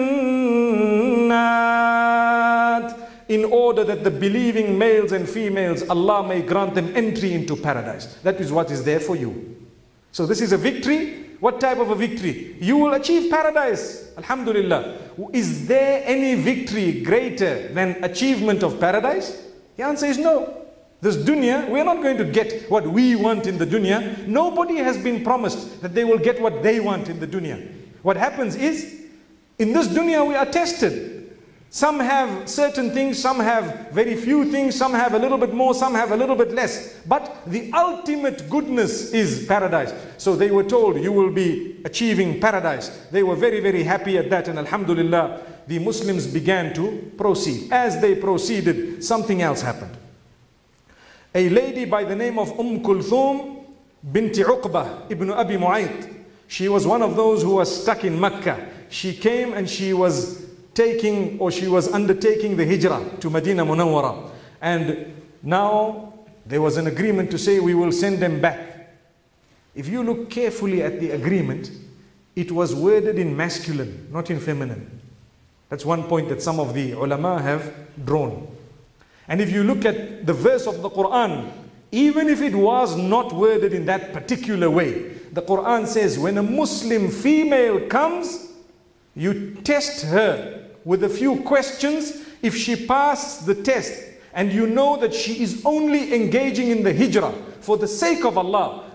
جَنَّاتٍ, in order that the believing males and females, Allah may grant them entry into paradise. That is what is there for you. So this is a victory. What type of a victory? You will achieve paradise. Alhamdulillah. Is there any victory greater than achievement of paradise? The answer is no. This dunya, we are not going to get what we want in the dunya. Nobody has been promised that they will get what they want in the dunya. What happens is, in this dunya we are tested. Some have certain things, some have very few things, some have a little bit more, some have a little bit less. But the ultimate goodness is paradise. So they were told, you will be achieving paradise. They were very, very happy at that, and alhamdulillah, the Muslims began to proceed. As they proceeded, something else happened. A lady by the name of Kulthum binti Uqbah ibn Abi Mu'ayt. She was one of those who was stuck in Mecca. She came and she was undertaking the hijrah to Madinah Munawwara. And now there was an agreement to say we will send them back. If you look carefully at the agreement, it was worded in masculine, not in feminine. That's one point that some of the ulama have drawn. And if you look at the verse of the Qur'an, even if it was not worded in that particular way, the Qur'an says when a Muslim female comes, you test her with a few questions. If she passes the test and you know that she is only engaging in the hijrah for the sake of Allah,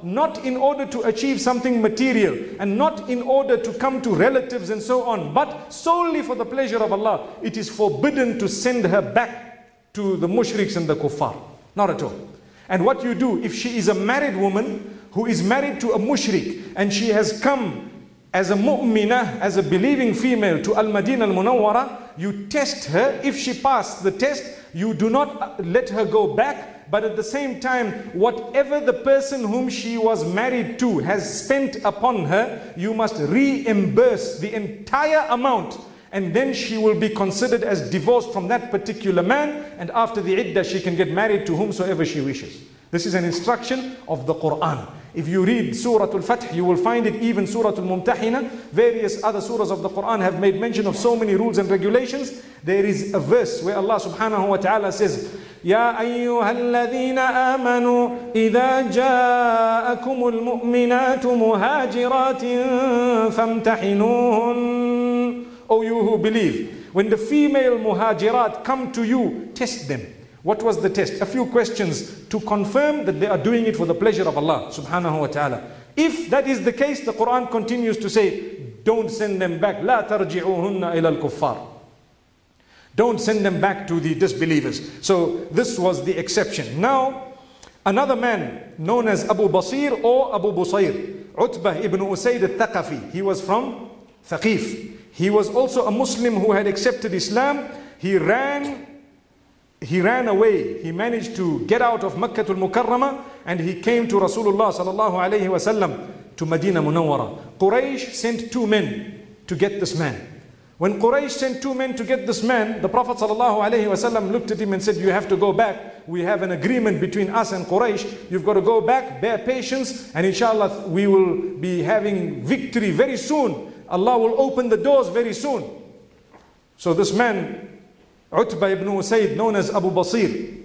not in order to achieve something material, and not in order to come to relatives and so on, but solely for the pleasure of Allah, it is forbidden to send her back to the mushriks and the kuffar. Not at all. And what you do, if she is a married woman who is married to a mushrik, and she has come as a mu'minah, as a believing female to Al-Madinah Al-Munawwara, you test her. If she passed the test, you do not let her go back, but at the same time, whatever the person whom she was married to has spent upon her, you must reimburse the entire amount, and then she will be considered as divorced from that particular man, and after the iddah she can get married to whomsoever she wishes. This is an instruction of the Qur'an. If you read Surah Al-Fath, you will find it, even Surah Al-Mumtahina, various other surahs of the Qur'an have made mention of so many rules and regulations. There is a verse where Allah subhanahu wa ta'ala says, يَا أَيُّهَا الَّذِينَ آمَنُوا إِذَا جَاءَكُمُ الْمُؤْمِنَاتُ مُهَاجِرَاتٍ فَامْتَحِنُوهُنَّ. O you who believe, when the female muhajirat come to you, test them. What was the test? A few questions to confirm that they are doing it for the pleasure of Allah subhanahu wa ta'ala. If that is the case, the Quran continues to say, don't send them back. لا ترجعوهن إلى الكفار. Don't send them back to the disbelievers. So this was the exception. Now, another man known as Abu Basir or Abu Busayr, Utbah ibn Usayd al-Thaqafi. He was from Thaqif. He was also a Muslim who had accepted Islam. He ran away. He managed to get out of Makkah al-Mukarramah, and he came to Rasulullah sallallahu alayhi wa sallam to Medina Munawwara. Quraysh sent 2 men to get this man. When Quraysh sent 2 men to get this man, the Prophet sallallahu alayhi wa sallam looked at him and said, you have to go back. We have an agreement between us and Quraysh. You've got to go back, bear patience, and inshallah we will be having victory very soon. Allah will open the doors very soon. So this man, Utbah ibn Usayd, known as Abu Basir,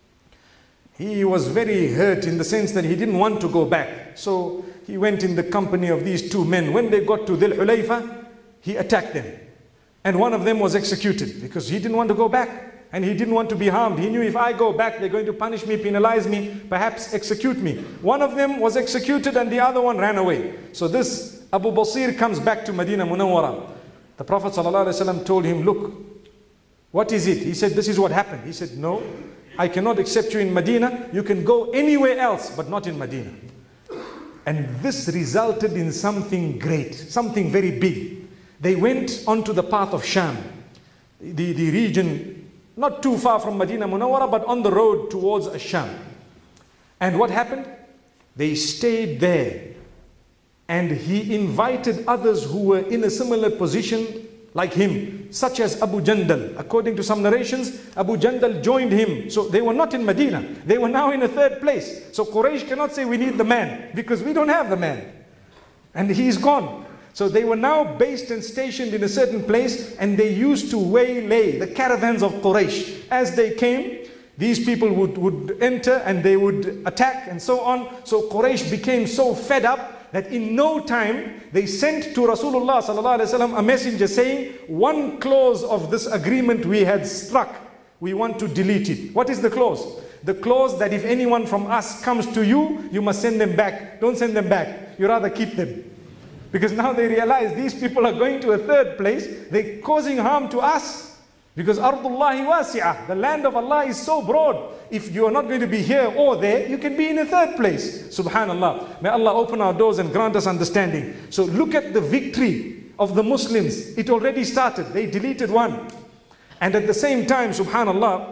he was very hurt in the sense that he didn't want to go back. So he went in the company of these 2 men. When they got to Dhul Hulayfa, he attacked them. And one of them was executed because he didn't want to go back. And he didn't want to be harmed. He knew if I go back, they're going to punish me, penalize me, perhaps execute me. One of them was executed and the other one ran away. So this Abu Basir comes back to Medina Munawwara. The Prophet ﷺ told him, look, what is it? He said, this is what happened. He said, no, I cannot accept you in Medina. You can go anywhere else, but not in Medina. And this resulted in something great, something very big. They went onto the path of Sham, the region not too far from Medina Munawwara, but on the road towards Sham. And what happened? They stayed there. And he invited others who were in a similar position like him, such as Abu Jandal. According to some narrations, Abu Jandal joined him. So they were not in Medina. They were now in a 3rd place. So Quraysh cannot say we need the man, because we don't have the man. And he is gone. So they were now based and stationed in a certain place, and they used to waylay the caravans of Quraysh. As they came, these people would enter and they would attack and so on. So Quraysh became so fed up that in no time they sent to Rasulullah sallallahu alaihi wasallam a messenger saying, 1 clause of this agreement we had struck, we want to delete it. What is the clause? The clause that if anyone from us comes to you, you must send them back. Don't send them back. You rather keep them. Because now they realize these people are going to a 3rd place. They're causing harm to us. Because Ardullahi wasi'ah, the land of Allah is so broad. If you are not going to be here or there, you can be in a 3rd place. Subhanallah. May Allah open our doors and grant us understanding. So look at the victory of the Muslims. It already started. They deleted 1. And at the same time, subhanallah,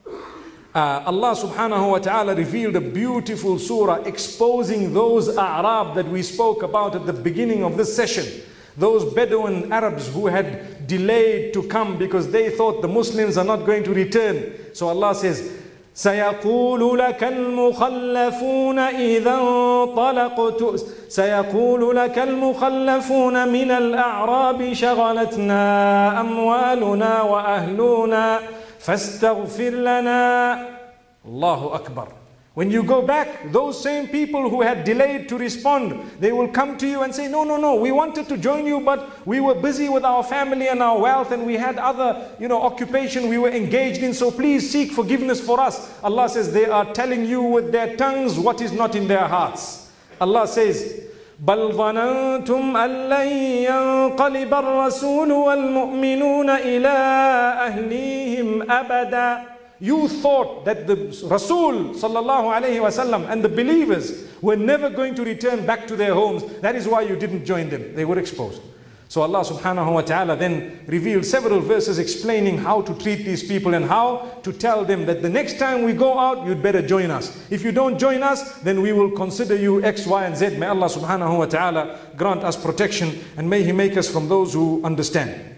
Allah subhanahu wa ta'ala revealed a beautiful surah exposing those A'rab that we spoke about at the beginning of this session. Those Bedouin Arabs who had delayed to come because they thought the Muslims are not going to return. So Allah says, سيقول لك المخلفون إذا انطلقت سيقول لك المخلفون من الأعراب شغلتنا أموالنا وأهلنا فاستغفر لنا. Allahu Akbar. When you go back, those same people who had delayed to respond, they will come to you and say, no, we wanted to join you, but we were busy with our family and our wealth, and we had other, occupation we were engaged in, so please seek forgiveness for us. Allah says they are telling you with their tongues what is not in their hearts. Allah says, بَلْ ظَنَنْتُمْ أَنْ لَنْ يَنْقَلِبَ الرَّسُولُ وَالْمُؤْمِنُونَ إِلَىٰ أَهْلِيهِمْ أَبَدًا. You thought that the Rasul sallallahu alayhi wasallam and the believers were never going to return back to their homes. That is why you didn't join them. They were exposed. So Allah subhanahu wa ta'ala then revealed several verses explaining how to treat these people and how to tell them that the next time we go out, you'd better join us. If you don't join us, then we will consider you X, Y, and Z. May Allah subhanahu wa ta'ala grant us protection, and may He make us from those who understand.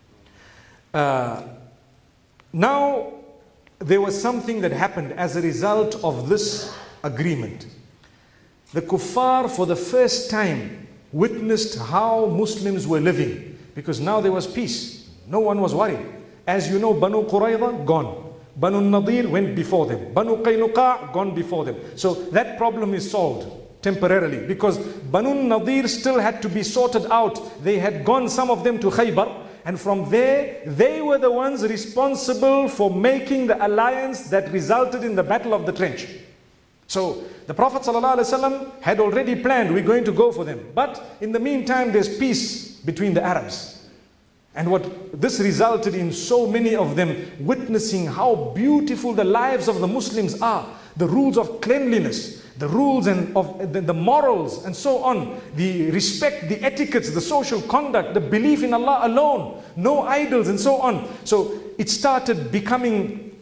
Now, there was something that happened as a result of this agreement. The kuffar for the first time witnessed how Muslims were living, because now there was peace. No one was worried. As you know, Banu Qurayza gone. Banu Nadir went before them. Banu Qaynuqa gone before them. So that problem is solved temporarily, because Banu Nadir still had to be sorted out. They had gone, some of them, to Khaybar, and from there they were the ones responsible for making the alliance that resulted in the Battle of the Trench. So the Prophet ﷺ had already planned, we're going to go for them. But in the meantime, there's peace between the Arabs. And what this resulted in so many of them witnessing how beautiful the lives of the Muslims are. The rules of cleanliness, the rules and of the morals and so on. The respect, the etiquettes, the social conduct, the belief in Allah alone. No idols and so on. So it started becoming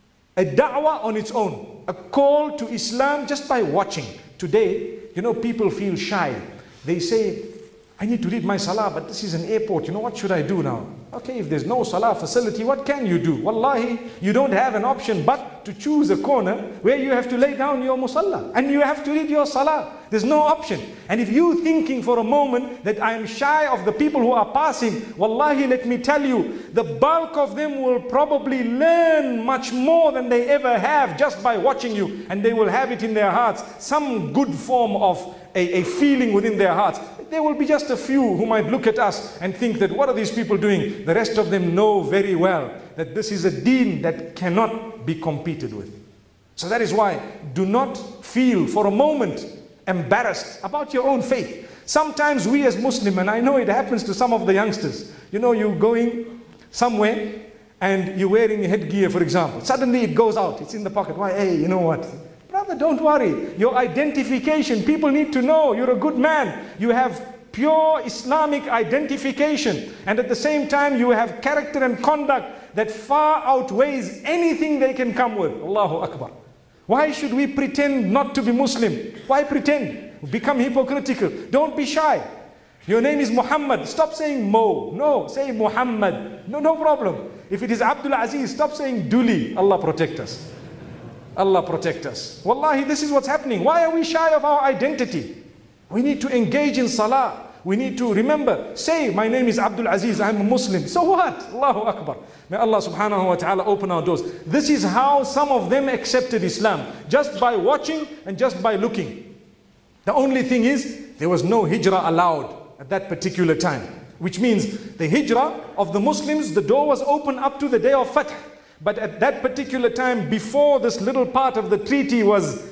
a da'wah on its own. A call to Islam just by watching. Today, you know, people feel shy. They say, I need to read my salah, but this is an airport. You know, what should I do now? Okay, if there's no salah facility, what can you do? Wallahi, you don't have an option but to choose a corner where you have to lay down your musalla and you have to read your salah. There's no option. And if you're thinking for a moment that I am shy of the people who are passing, wallahi, let me tell you, the bulk of them will probably learn much more than they ever have just by watching you, and they will have it in their hearts, some good form of a feeling within their hearts. There will be just a few who might look at us and think that what are these people doing? The rest of them know very well that this is a deen that cannot be competed with. So that is why do not feel for a moment embarrassed about your own faith. Sometimes we as Muslim, and I know it happens to some of the youngsters, you know, you're going somewhere and you're wearing headgear, for example. Suddenly it goes out, it's in the pocket. Why? Hey, you know what? Brother, don't worry. Your identification, people need to know you're a good man. You have pure Islamic identification. And at the same time, you have character and conduct that far outweighs anything they can come with. Allahu Akbar. Why should we pretend not to be Muslim? Why pretend? Become hypocritical. Don't be shy. Your name is Muhammad. Stop saying Mo. No, say Muhammad. No problem. If it is Abdul Aziz, stop saying Duli. Allah protect us. Allah protect us. Wallahi, this is what's happening. Why are we shy of our identity? We need to engage in salah. We need to remember, say, my name is Abdul Aziz, I'm a Muslim. So what? Allahu Akbar. May Allah subhanahu wa ta'ala open our doors. This is how some of them accepted Islam. Just by watching and just by looking. The only thing is, there was no hijrah allowed at that particular time. Which means, the hijrah of the Muslims, the door was open up to the day of Fath. But at that particular time, before this little part of the treaty was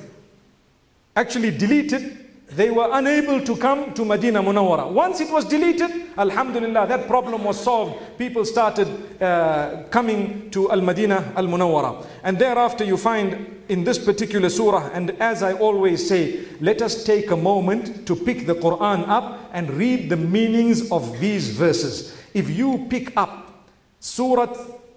actually deleted, they were unable to come to Medina Munawwara. Once it was deleted, alhamdulillah, that problem was solved. People started coming to Al-Madinah Al-Munawwara. And thereafter you find in this particular surah, and as I always say, let us take a moment to pick the Qur'an up and read the meanings of these verses. If you pick up Surah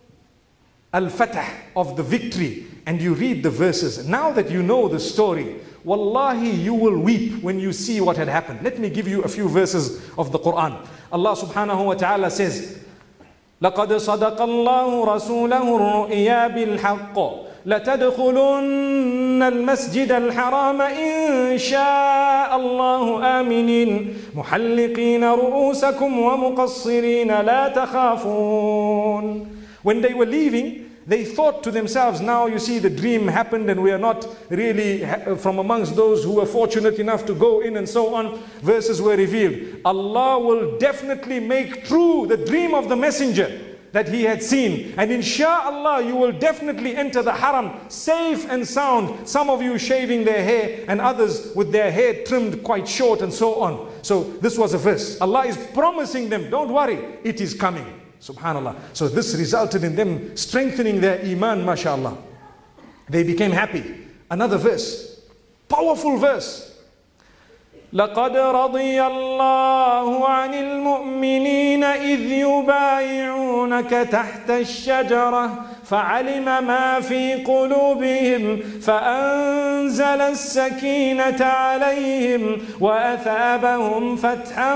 Al-Fatah of the victory and you read the verses, now that you know the story, wallahi, you will weep when you see what had happened. Let me give you a few verses of the Quran. Allah subhanahu wa ta'ala says, لَقَدْ صَدَقَ اللَّهُ رَسُولَهُ الرُّؤْيَا بِالْحَقِّ لَتَدْخُلُنَّ الْمَسْجِدَ الْحَرَامَ إِنْ شَاءَ اللَّهُ آمِنِينَ مُحَلِّقِينَ رُؤُوسَكُمْ وَمُقَصِّرِينَ لَا تَخَافُونَ. When they were leaving, they thought to themselves, now you see the dream happened and we are not really from amongst those who were fortunate enough to go in and so on. Verses were revealed. Allah will definitely make true the dream of the messenger. that he had seen. And inshallah, you will definitely enter the haram safe and sound. Some of you shaving their hair and others with their hair trimmed quite short and so on. So this was a verse. Allah is promising them, don't worry, it is coming. Subhanallah. So this resulted in them strengthening their iman, mashallah. They became happy. Another verse, powerful verse. لقد رضي الله عن المؤمنين إذ يبايعونك تحت الشجرة فعلم ما في قلوبهم فأنزل السكينة عليهم وأثابهم فتحا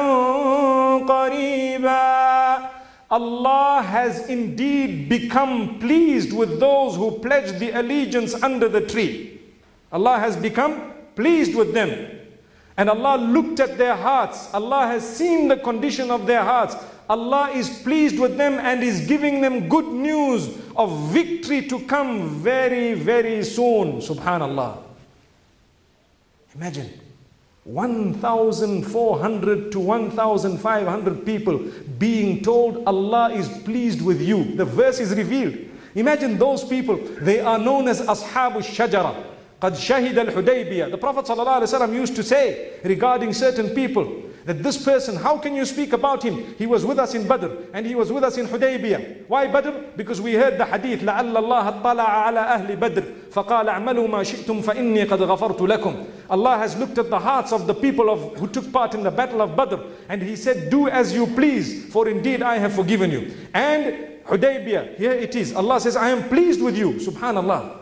قريبا. Allah has indeed become pleased with those who pledged the allegiance under the tree. Allah has become pleased with them. And Allah looked at their hearts. Allah has seen the condition of their hearts. Allah is pleased with them and is giving them good news of victory to come very, very soon. Subhanallah. Imagine 1,400 to 1,500 people being told Allah is pleased with you. The verse is revealed. Imagine those people. They are known as Ashabu Shajara. قَدْ شَهِدَ الْحُدَيْبِيَةِ. The Prophet ﷺ used to say regarding certain people that this person, how can you speak about him? He was with us in Badr and he was with us in Hudaybiyah. Why Badr? Because we heard the hadith لَعَلَّ اللَّهَ اطَّلَعَ عَلَى أَهْلِ بَدْرٍ فَقَالَ اعْمَلُوا مَا شِئْتُمْ فَإِنِّي قَدْ غَفَرْتُ لَكُمْ. Allah has looked at the hearts of the people who took part in the battle of Badr and he said, do as you please, for indeed I have forgiven you. And Hudaybiyah, here it is. Allah says, I am pleased with you. Subhanallah.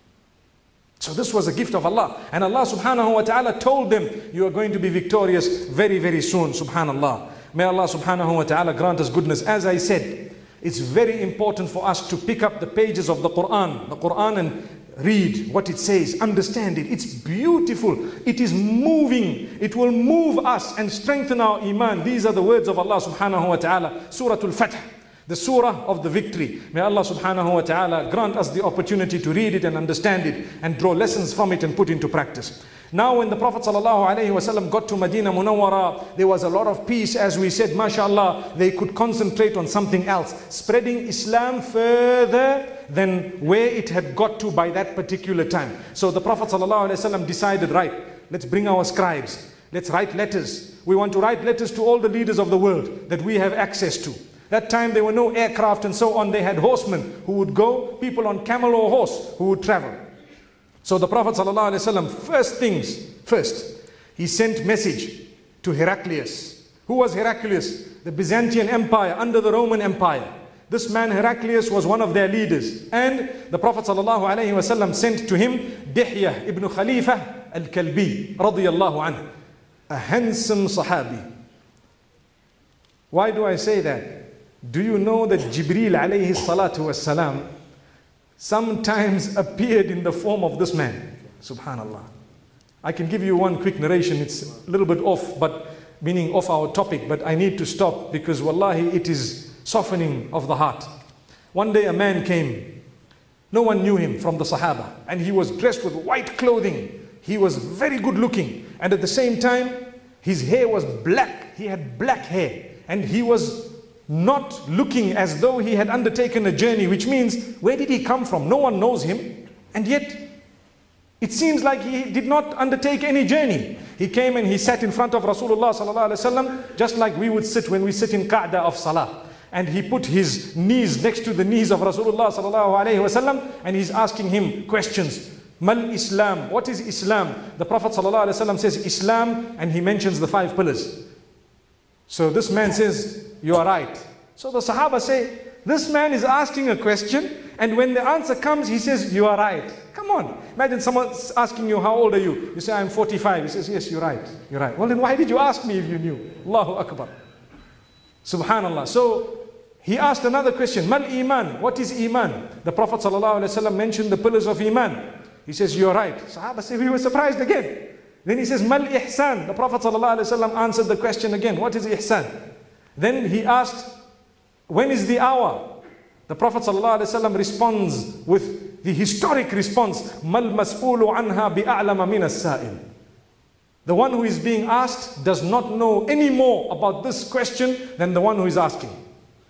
So this was a gift of Allah. And Allah subhanahu wa ta'ala told them, you are going to be victorious very, very soon. Subhanallah. May Allah subhanahu wa ta'ala grant us goodness. As I said, it's very important for us to pick up the pages of the Qur'an and read what it says, understand it. It's beautiful. It is moving. It will move us and strengthen our iman. These are the words of Allah subhanahu wa ta'ala. Surah Al-Fath. The surah of the victory. May Allah subhanahu wa ta'ala grant us the opportunity to read it and understand it and draw lessons from it and put into practice. Now when the Prophet sallallahu alaihi wasallam got to Medina Munawwara, there was a lot of peace. As we said, mashallah, they could concentrate on something else, spreading Islam further than where it had got to by that particular time. So the Prophet sallallahu alaihi wasallam decided, right, let's bring our scribes. Let's write letters. We want to write letters to all the leaders of the world that we have access to. That time there were no aircraft and so on. They had horsemen who would go, people on camel or horse who would travel. So the Prophet ﷺ, first, he sent message to Heraclius. Who was Heraclius? The Byzantine Empire under the Roman Empire. This man Heraclius was one of their leaders. And the Prophet ﷺ sent to him Dihya ibn Khalifa al-Kalbi radiyallahu anhu. A handsome Sahabi. Why do I say that? Do you know that Jibreel alayhi salatu wassalam sometimes appeared in the form of this man? Subhanallah. I can give you one quick narration. It's a little bit off, but meaning off our topic, but I need to stop because wallahi it is softening of the heart. One day a man came. No one knew him from the Sahaba, and he was dressed with white clothing. He was very good looking, and at the same time his hair was black. He had black hair, and he was not looking as though he had undertaken a journey, which means, where did he come from? No one knows him. And yet, it seems like he did not undertake any journey. He came and he sat in front of Rasulullah sallallahu alaihi wasallam, just like we would sit when we sit in Qa'da of Salah. And he put his knees next to the knees of Rasulullah sallallahu alaihi wasallam, and he's asking him questions. Mal Islam? What is Islam? The Prophet sallallahu alaihi wasallam says Islam, and he mentions the 5 pillars. So this man says, you are right. So the Sahaba say, this man is asking a question, and when the answer comes, he says, you are right. Come on. Imagine someone asking you, how old are you? You say, I'm 45. He says, yes, you're right. You're right. Well, then why did you ask me if you knew? Allahu Akbar. Subhanallah. So he asked another question, Mal Iman? What is Iman? The Prophet ﷺ mentioned the pillars of Iman. He says, you're right. Sahaba say, we were surprised again. Then he says, Mal Ihsan? The Prophet ﷺ answered the question again. What is Ihsan? Then he asked, when is the hour? The Prophet ﷺ responds with the historic response, Mal mas'ulu anha bi'a'lama min as-sa'il. The one who is being asked does not know any more about this question than the one who is asking.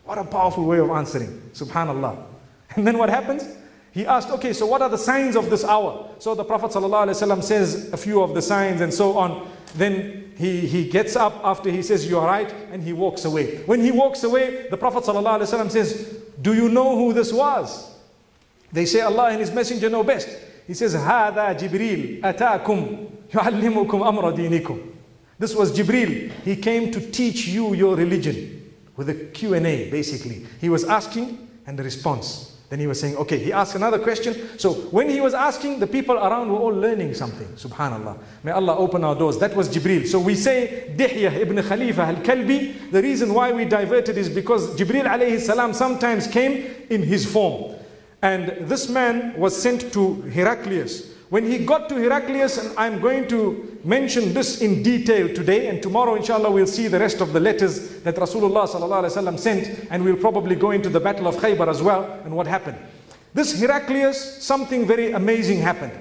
What a powerful way of answering. Subhanallah. And then what happens? He asked, okay, so what are the signs of this hour? So the Prophet ﷺ says a few of the signs and so on. Then he gets up after he says, you are right, and he walks away. When he walks away, the Prophet ﷺ says, do you know who this was? They say, Allah and His Messenger know best. He says, هَذَا جِبْرِيلٌ أَتَاكُمْ يُعَلِّمُكُمْ أَمْرَ دِينِكُمْ. This was Jibreel. He came to teach you your religion with a Q&A, basically. He was asking and the response. Then he was saying, okay, he asked another question. So when he was asking, the people around were all learning something. Subhanallah. May Allah open our doors. That was Jibreel. So we say Dihya ibn Khalifa al-Kalbi. The reason why we diverted is because Jibreel alayhi salam sometimes came in his form. And this man was sent to Heraclius. When he got to Heraclius, and I'm going to mention this in detail today, and tomorrow inshallah we'll see the rest of the letters that Rasulullah sallallahu alaihi wasallam sent, and we'll probably go into the battle of Khaybar as well, and what happened. This Heraclius, something very amazing happened.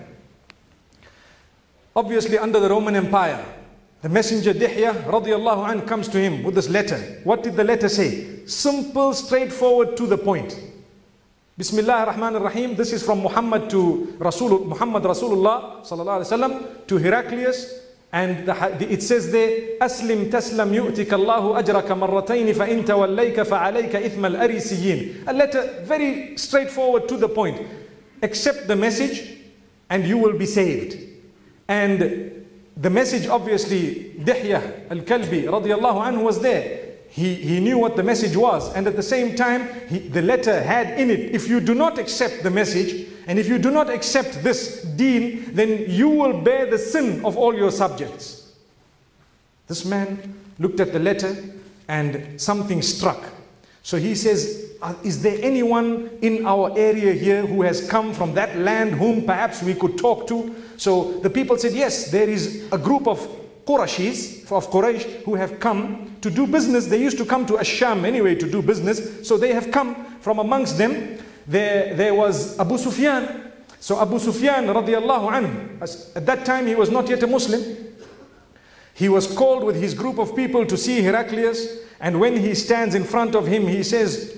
Obviously under the Roman Empire, the messenger Dihya radiallahu anh comes to him with this letter. What did the letter say? Simple, straightforward, to the point. Bismillah ar-Rahman ar-Rahim. This is from Muhammad to Muhammad Rasulullah sallallahu alaihi wasallam to Heraclius, and it says there, Aslim taslam yu'tika Allahu ajraka marratayn fa in tawallayka fa alayka ithma al-arisiyin. A letter very straightforward, to the point. Accept the message and you will be saved. And the message, obviously, Dihya al-Kalbi radiyallahu anhu was there. He knew what the message was, and at the same time the letter had in it, if you do not accept the message and if you do not accept this deen, then you will bear the sin of all your subjects. This man looked at the letter and something struck. So he says, is there anyone in our area here who has come from that land whom perhaps we could talk to? So the people said, yes, there is a group of Qurashis, of Quraysh, who have come to do business. They used to come to Ash-Sham anyway to do business. So they have come. From amongst them, there was Abu Sufyan. So Abu Sufyan radiallahu anhu, at that time he was not yet a Muslim. He was called with his group of people to see Heraclius. And when he stands in front of him, he says,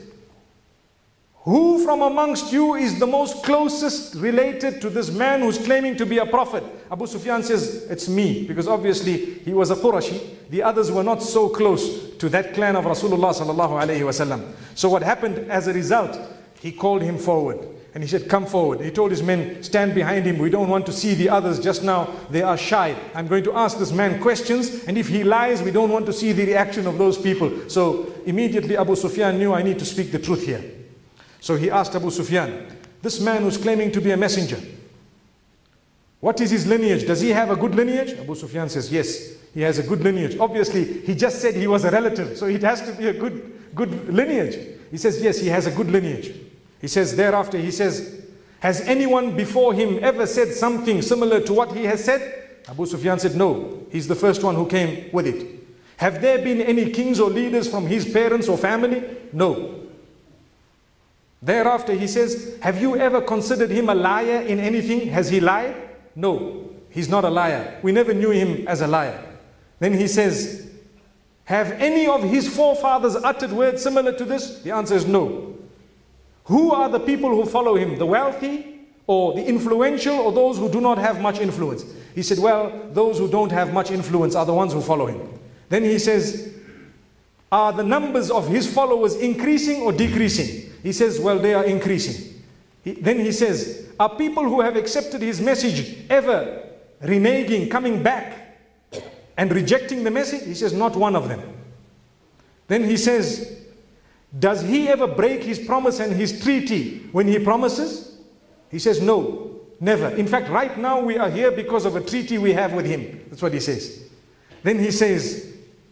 who from amongst you is the most closest related to this man who's claiming to be a prophet? Abu Sufyan says, it's me, because obviously he was a Qurashi. The others were not so close to that clan of Rasulullah sallallahu alayhi wasallam. So what happened as a result? He called him forward and he said, come forward. He told his men, stand behind him. We don't want to see the others just now. They are shy. I'm going to ask this man questions, and if he lies, we don't want to see the reaction of those people. So immediately Abu Sufyan knew, I need to speak the truth here. So he asked Abu Sufyan, this man who's claiming to be a messenger, what is his lineage? Does he have a good lineage? Abu Sufyan says, yes, he has a good lineage. Obviously, he just said he was a relative, so it has to be a good lineage. He says, yes, he has a good lineage. He says, thereafter, he says, has anyone before him ever said something similar to what he has said? Abu Sufyan said, no, he's the first one who came with it. Have there been any kings or leaders from his parents or family? No. Thereafter he says, have you ever considered him a liar in anything? Has he lied? No, he's not a liar. We never knew him as a liar. Then he says, have any of his forefathers uttered words similar to this? The answer is no. Who are the people who follow him? The wealthy or the influential, or those who do not have much influence? He said, well, those who don't have much influence are the ones who follow him. Then he says, are the numbers of his followers increasing or decreasing? He says, well, they are increasing. Then he says, are people who have accepted his message ever reneging, coming back and rejecting the message? He says, not one of them. Then he says, does he ever break his promise and his treaty when he promises? He says, no, never. In fact, right now we are here because of a treaty we have with him. That's what he says. Then he says,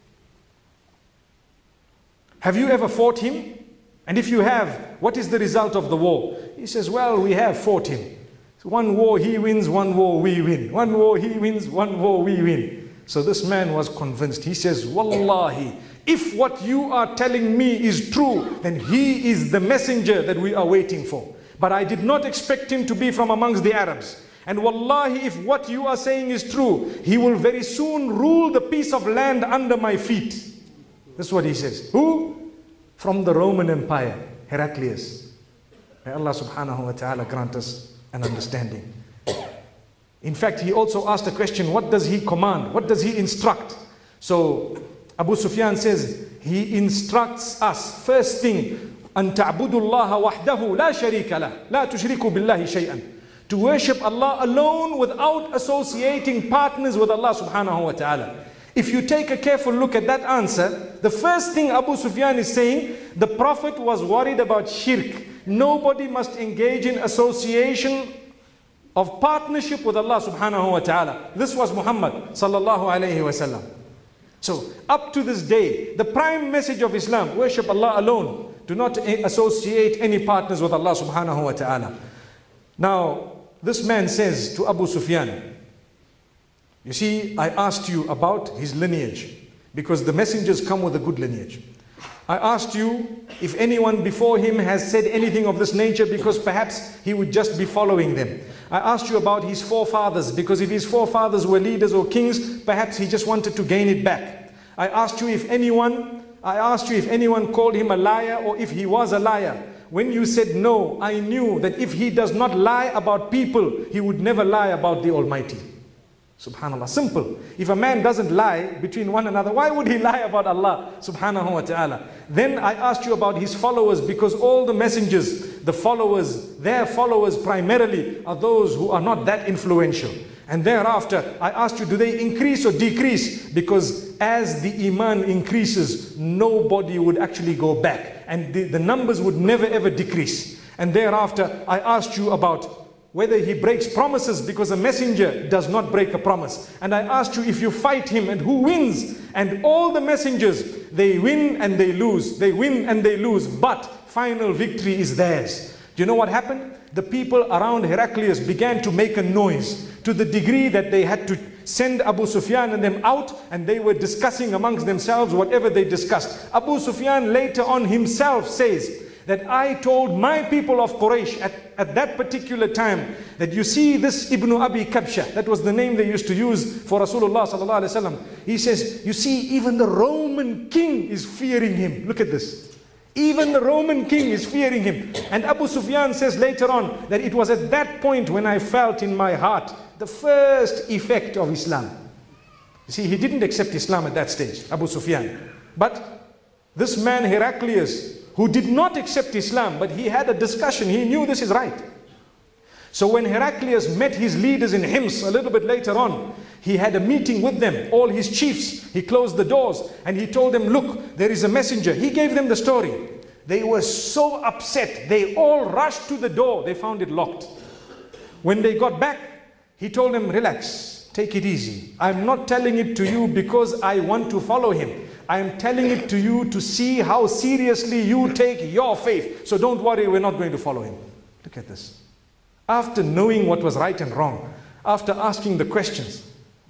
have you ever fought him? And if you have, what is the result of the war? He says, well, we have fought him. One war he wins, one war we win. One war he wins, one war we win. So this man was convinced. He says, Wallahi, if what you are telling me is true, then he is the messenger that we are waiting for. But I did not expect him to be from amongst the Arabs. And Wallahi, if what you are saying is true, he will very soon rule the piece of land under my feet. That's what he says. Who? from the Roman Empire, Heraclius. May Allah subhanahu wa ta'ala grant us an understanding. In fact, he also asked a question, what does he command? What does he instruct? So Abu Sufyan says, he instructs us, first thing, أن تعبدوا الله وحده لا شريك له لا تشركوا بالله شيئا. To worship Allah alone without associating partners with Allah subhanahu wa ta'ala. If you take a careful look at that answer, the first thing Abu Sufyan is saying, the Prophet was worried about shirk. Nobody must engage in association of partnership with Allah subhanahu wa ta'ala. This was Muhammad sallallahu alayhi wa sallam. So up to this day, the prime message of Islam, worship Allah alone. Do not associate any partners with Allah subhanahu wa ta'ala. Now, this man says to Abu Sufyan, you see, I asked you about his lineage because the messengers come with a good lineage. I asked you if anyone before him has said anything of this nature because perhaps he would just be following them. I asked you about his forefathers because if his forefathers were leaders or kings, perhaps he just wanted to gain it back. I asked you if anyone called him a liar or if he was a liar. When you said no, I knew that if he does not lie about people, he would never lie about the Almighty. Subhanallah, simple. If a man doesn't lie between one another, why would he lie about Allah subhanahu wa ta'ala? Then I asked you about his followers because all the messengers, the followers, their followers primarily are those who are not that influential. And thereafter, I asked you, do they increase or decrease? Because as the iman increases, nobody would actually go back. And the numbers would never ever decrease. And thereafter, I asked you about whether he breaks promises because a messenger does not break a promise. And I asked you if you fight him and who wins. And all the messengers, they win and they lose. They win and they lose. But final victory is theirs. Do you know what happened? The people around Heraclius began to make a noise to the degree that they had to send Abu Sufyan and them out, and they were discussing amongst themselves whatever they discussed. Abu Sufyan later on himself says that I told my people of Quraysh at that particular time that you see this Ibn Abi Kabsha, that was the name they used to use for Rasulullah sallallahu alaihi wasallam. He says, you see, even the Roman king is fearing him. Look at this. Even the Roman king is fearing him. And Abu Sufyan says later on that it was at that point when I felt in my heart the first effect of Islam. You see, he didn't accept Islam at that stage, Abu Sufyan. But this man Heraclius, who did not accept Islam, but he had a discussion, he knew this is right. So when Heraclius met his leaders in Hims a little bit later on, he had a meeting with them, all his chiefs. He closed the doors and he told them, look, there is a messenger. He gave them the story. They were so upset. They all rushed to the door. They found it locked. When they got back, he told them, relax, take it easy. I'm not telling it to you because I want to follow him. I am telling it to you to see how seriously you take your faith. So don't worry, we're not going to follow him. Look at this. After knowing what was right and wrong, after asking the questions,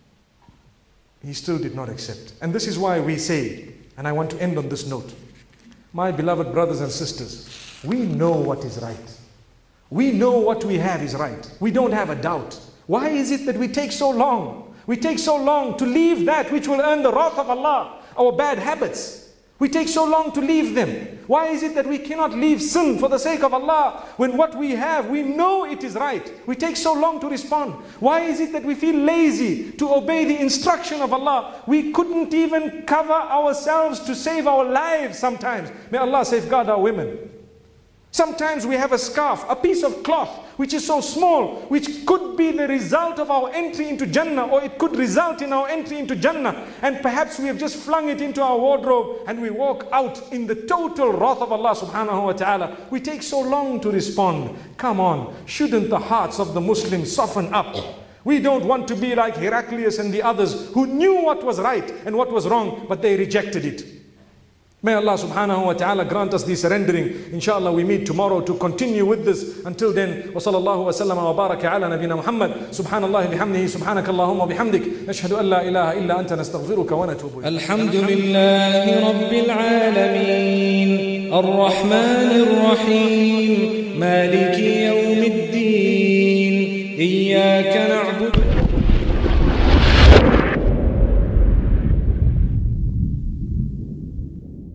he still did not accept. And this is why we say, and I want to end on this note, my beloved brothers and sisters, we know what is right. We know what we have is right. We don't have a doubt. Why is it that we take so long? We take so long to leave that which will earn the wrath of Allah, our bad habits. We take so long to leave them. Why is it that we cannot leave sin for the sake of Allah when what we have, we know it is right? We take so long to respond. Why is it that we feel lazy to obey the instruction of Allah? We couldn't even cover ourselves to save our lives sometimes. May Allah safeguard our women. Sometimes we have a scarf, a piece of cloth, which is so small, which could be the result of our entry into Jannah, or it could result in our entry into Jannah. And perhaps we have just flung it into our wardrobe and we walk out in the total wrath of Allah subhanahu wa ta'ala. We take so long to respond. Come on, shouldn't the hearts of the Muslims soften up? We don't want to be like Heraclius and the others who knew what was right and what was wrong, but they rejected it. May Allah subhanahu wa ta'ala grant us the surrendering. Inshallah, we meet tomorrow to continue with this. Until then, wa sallallahu wa sallam wa baraka ala nabina Muhammad. Subhanallah bihamdihi, subhanakallahumma bihamdik. Nashhadu an la ilaha illa anta nastaghfiruka wa natubu ilayk. Alhamdulillahi rabbil alameen. Ar-Rahmanir Rahim. Maliki yawmiddin. Iyyaka na'budu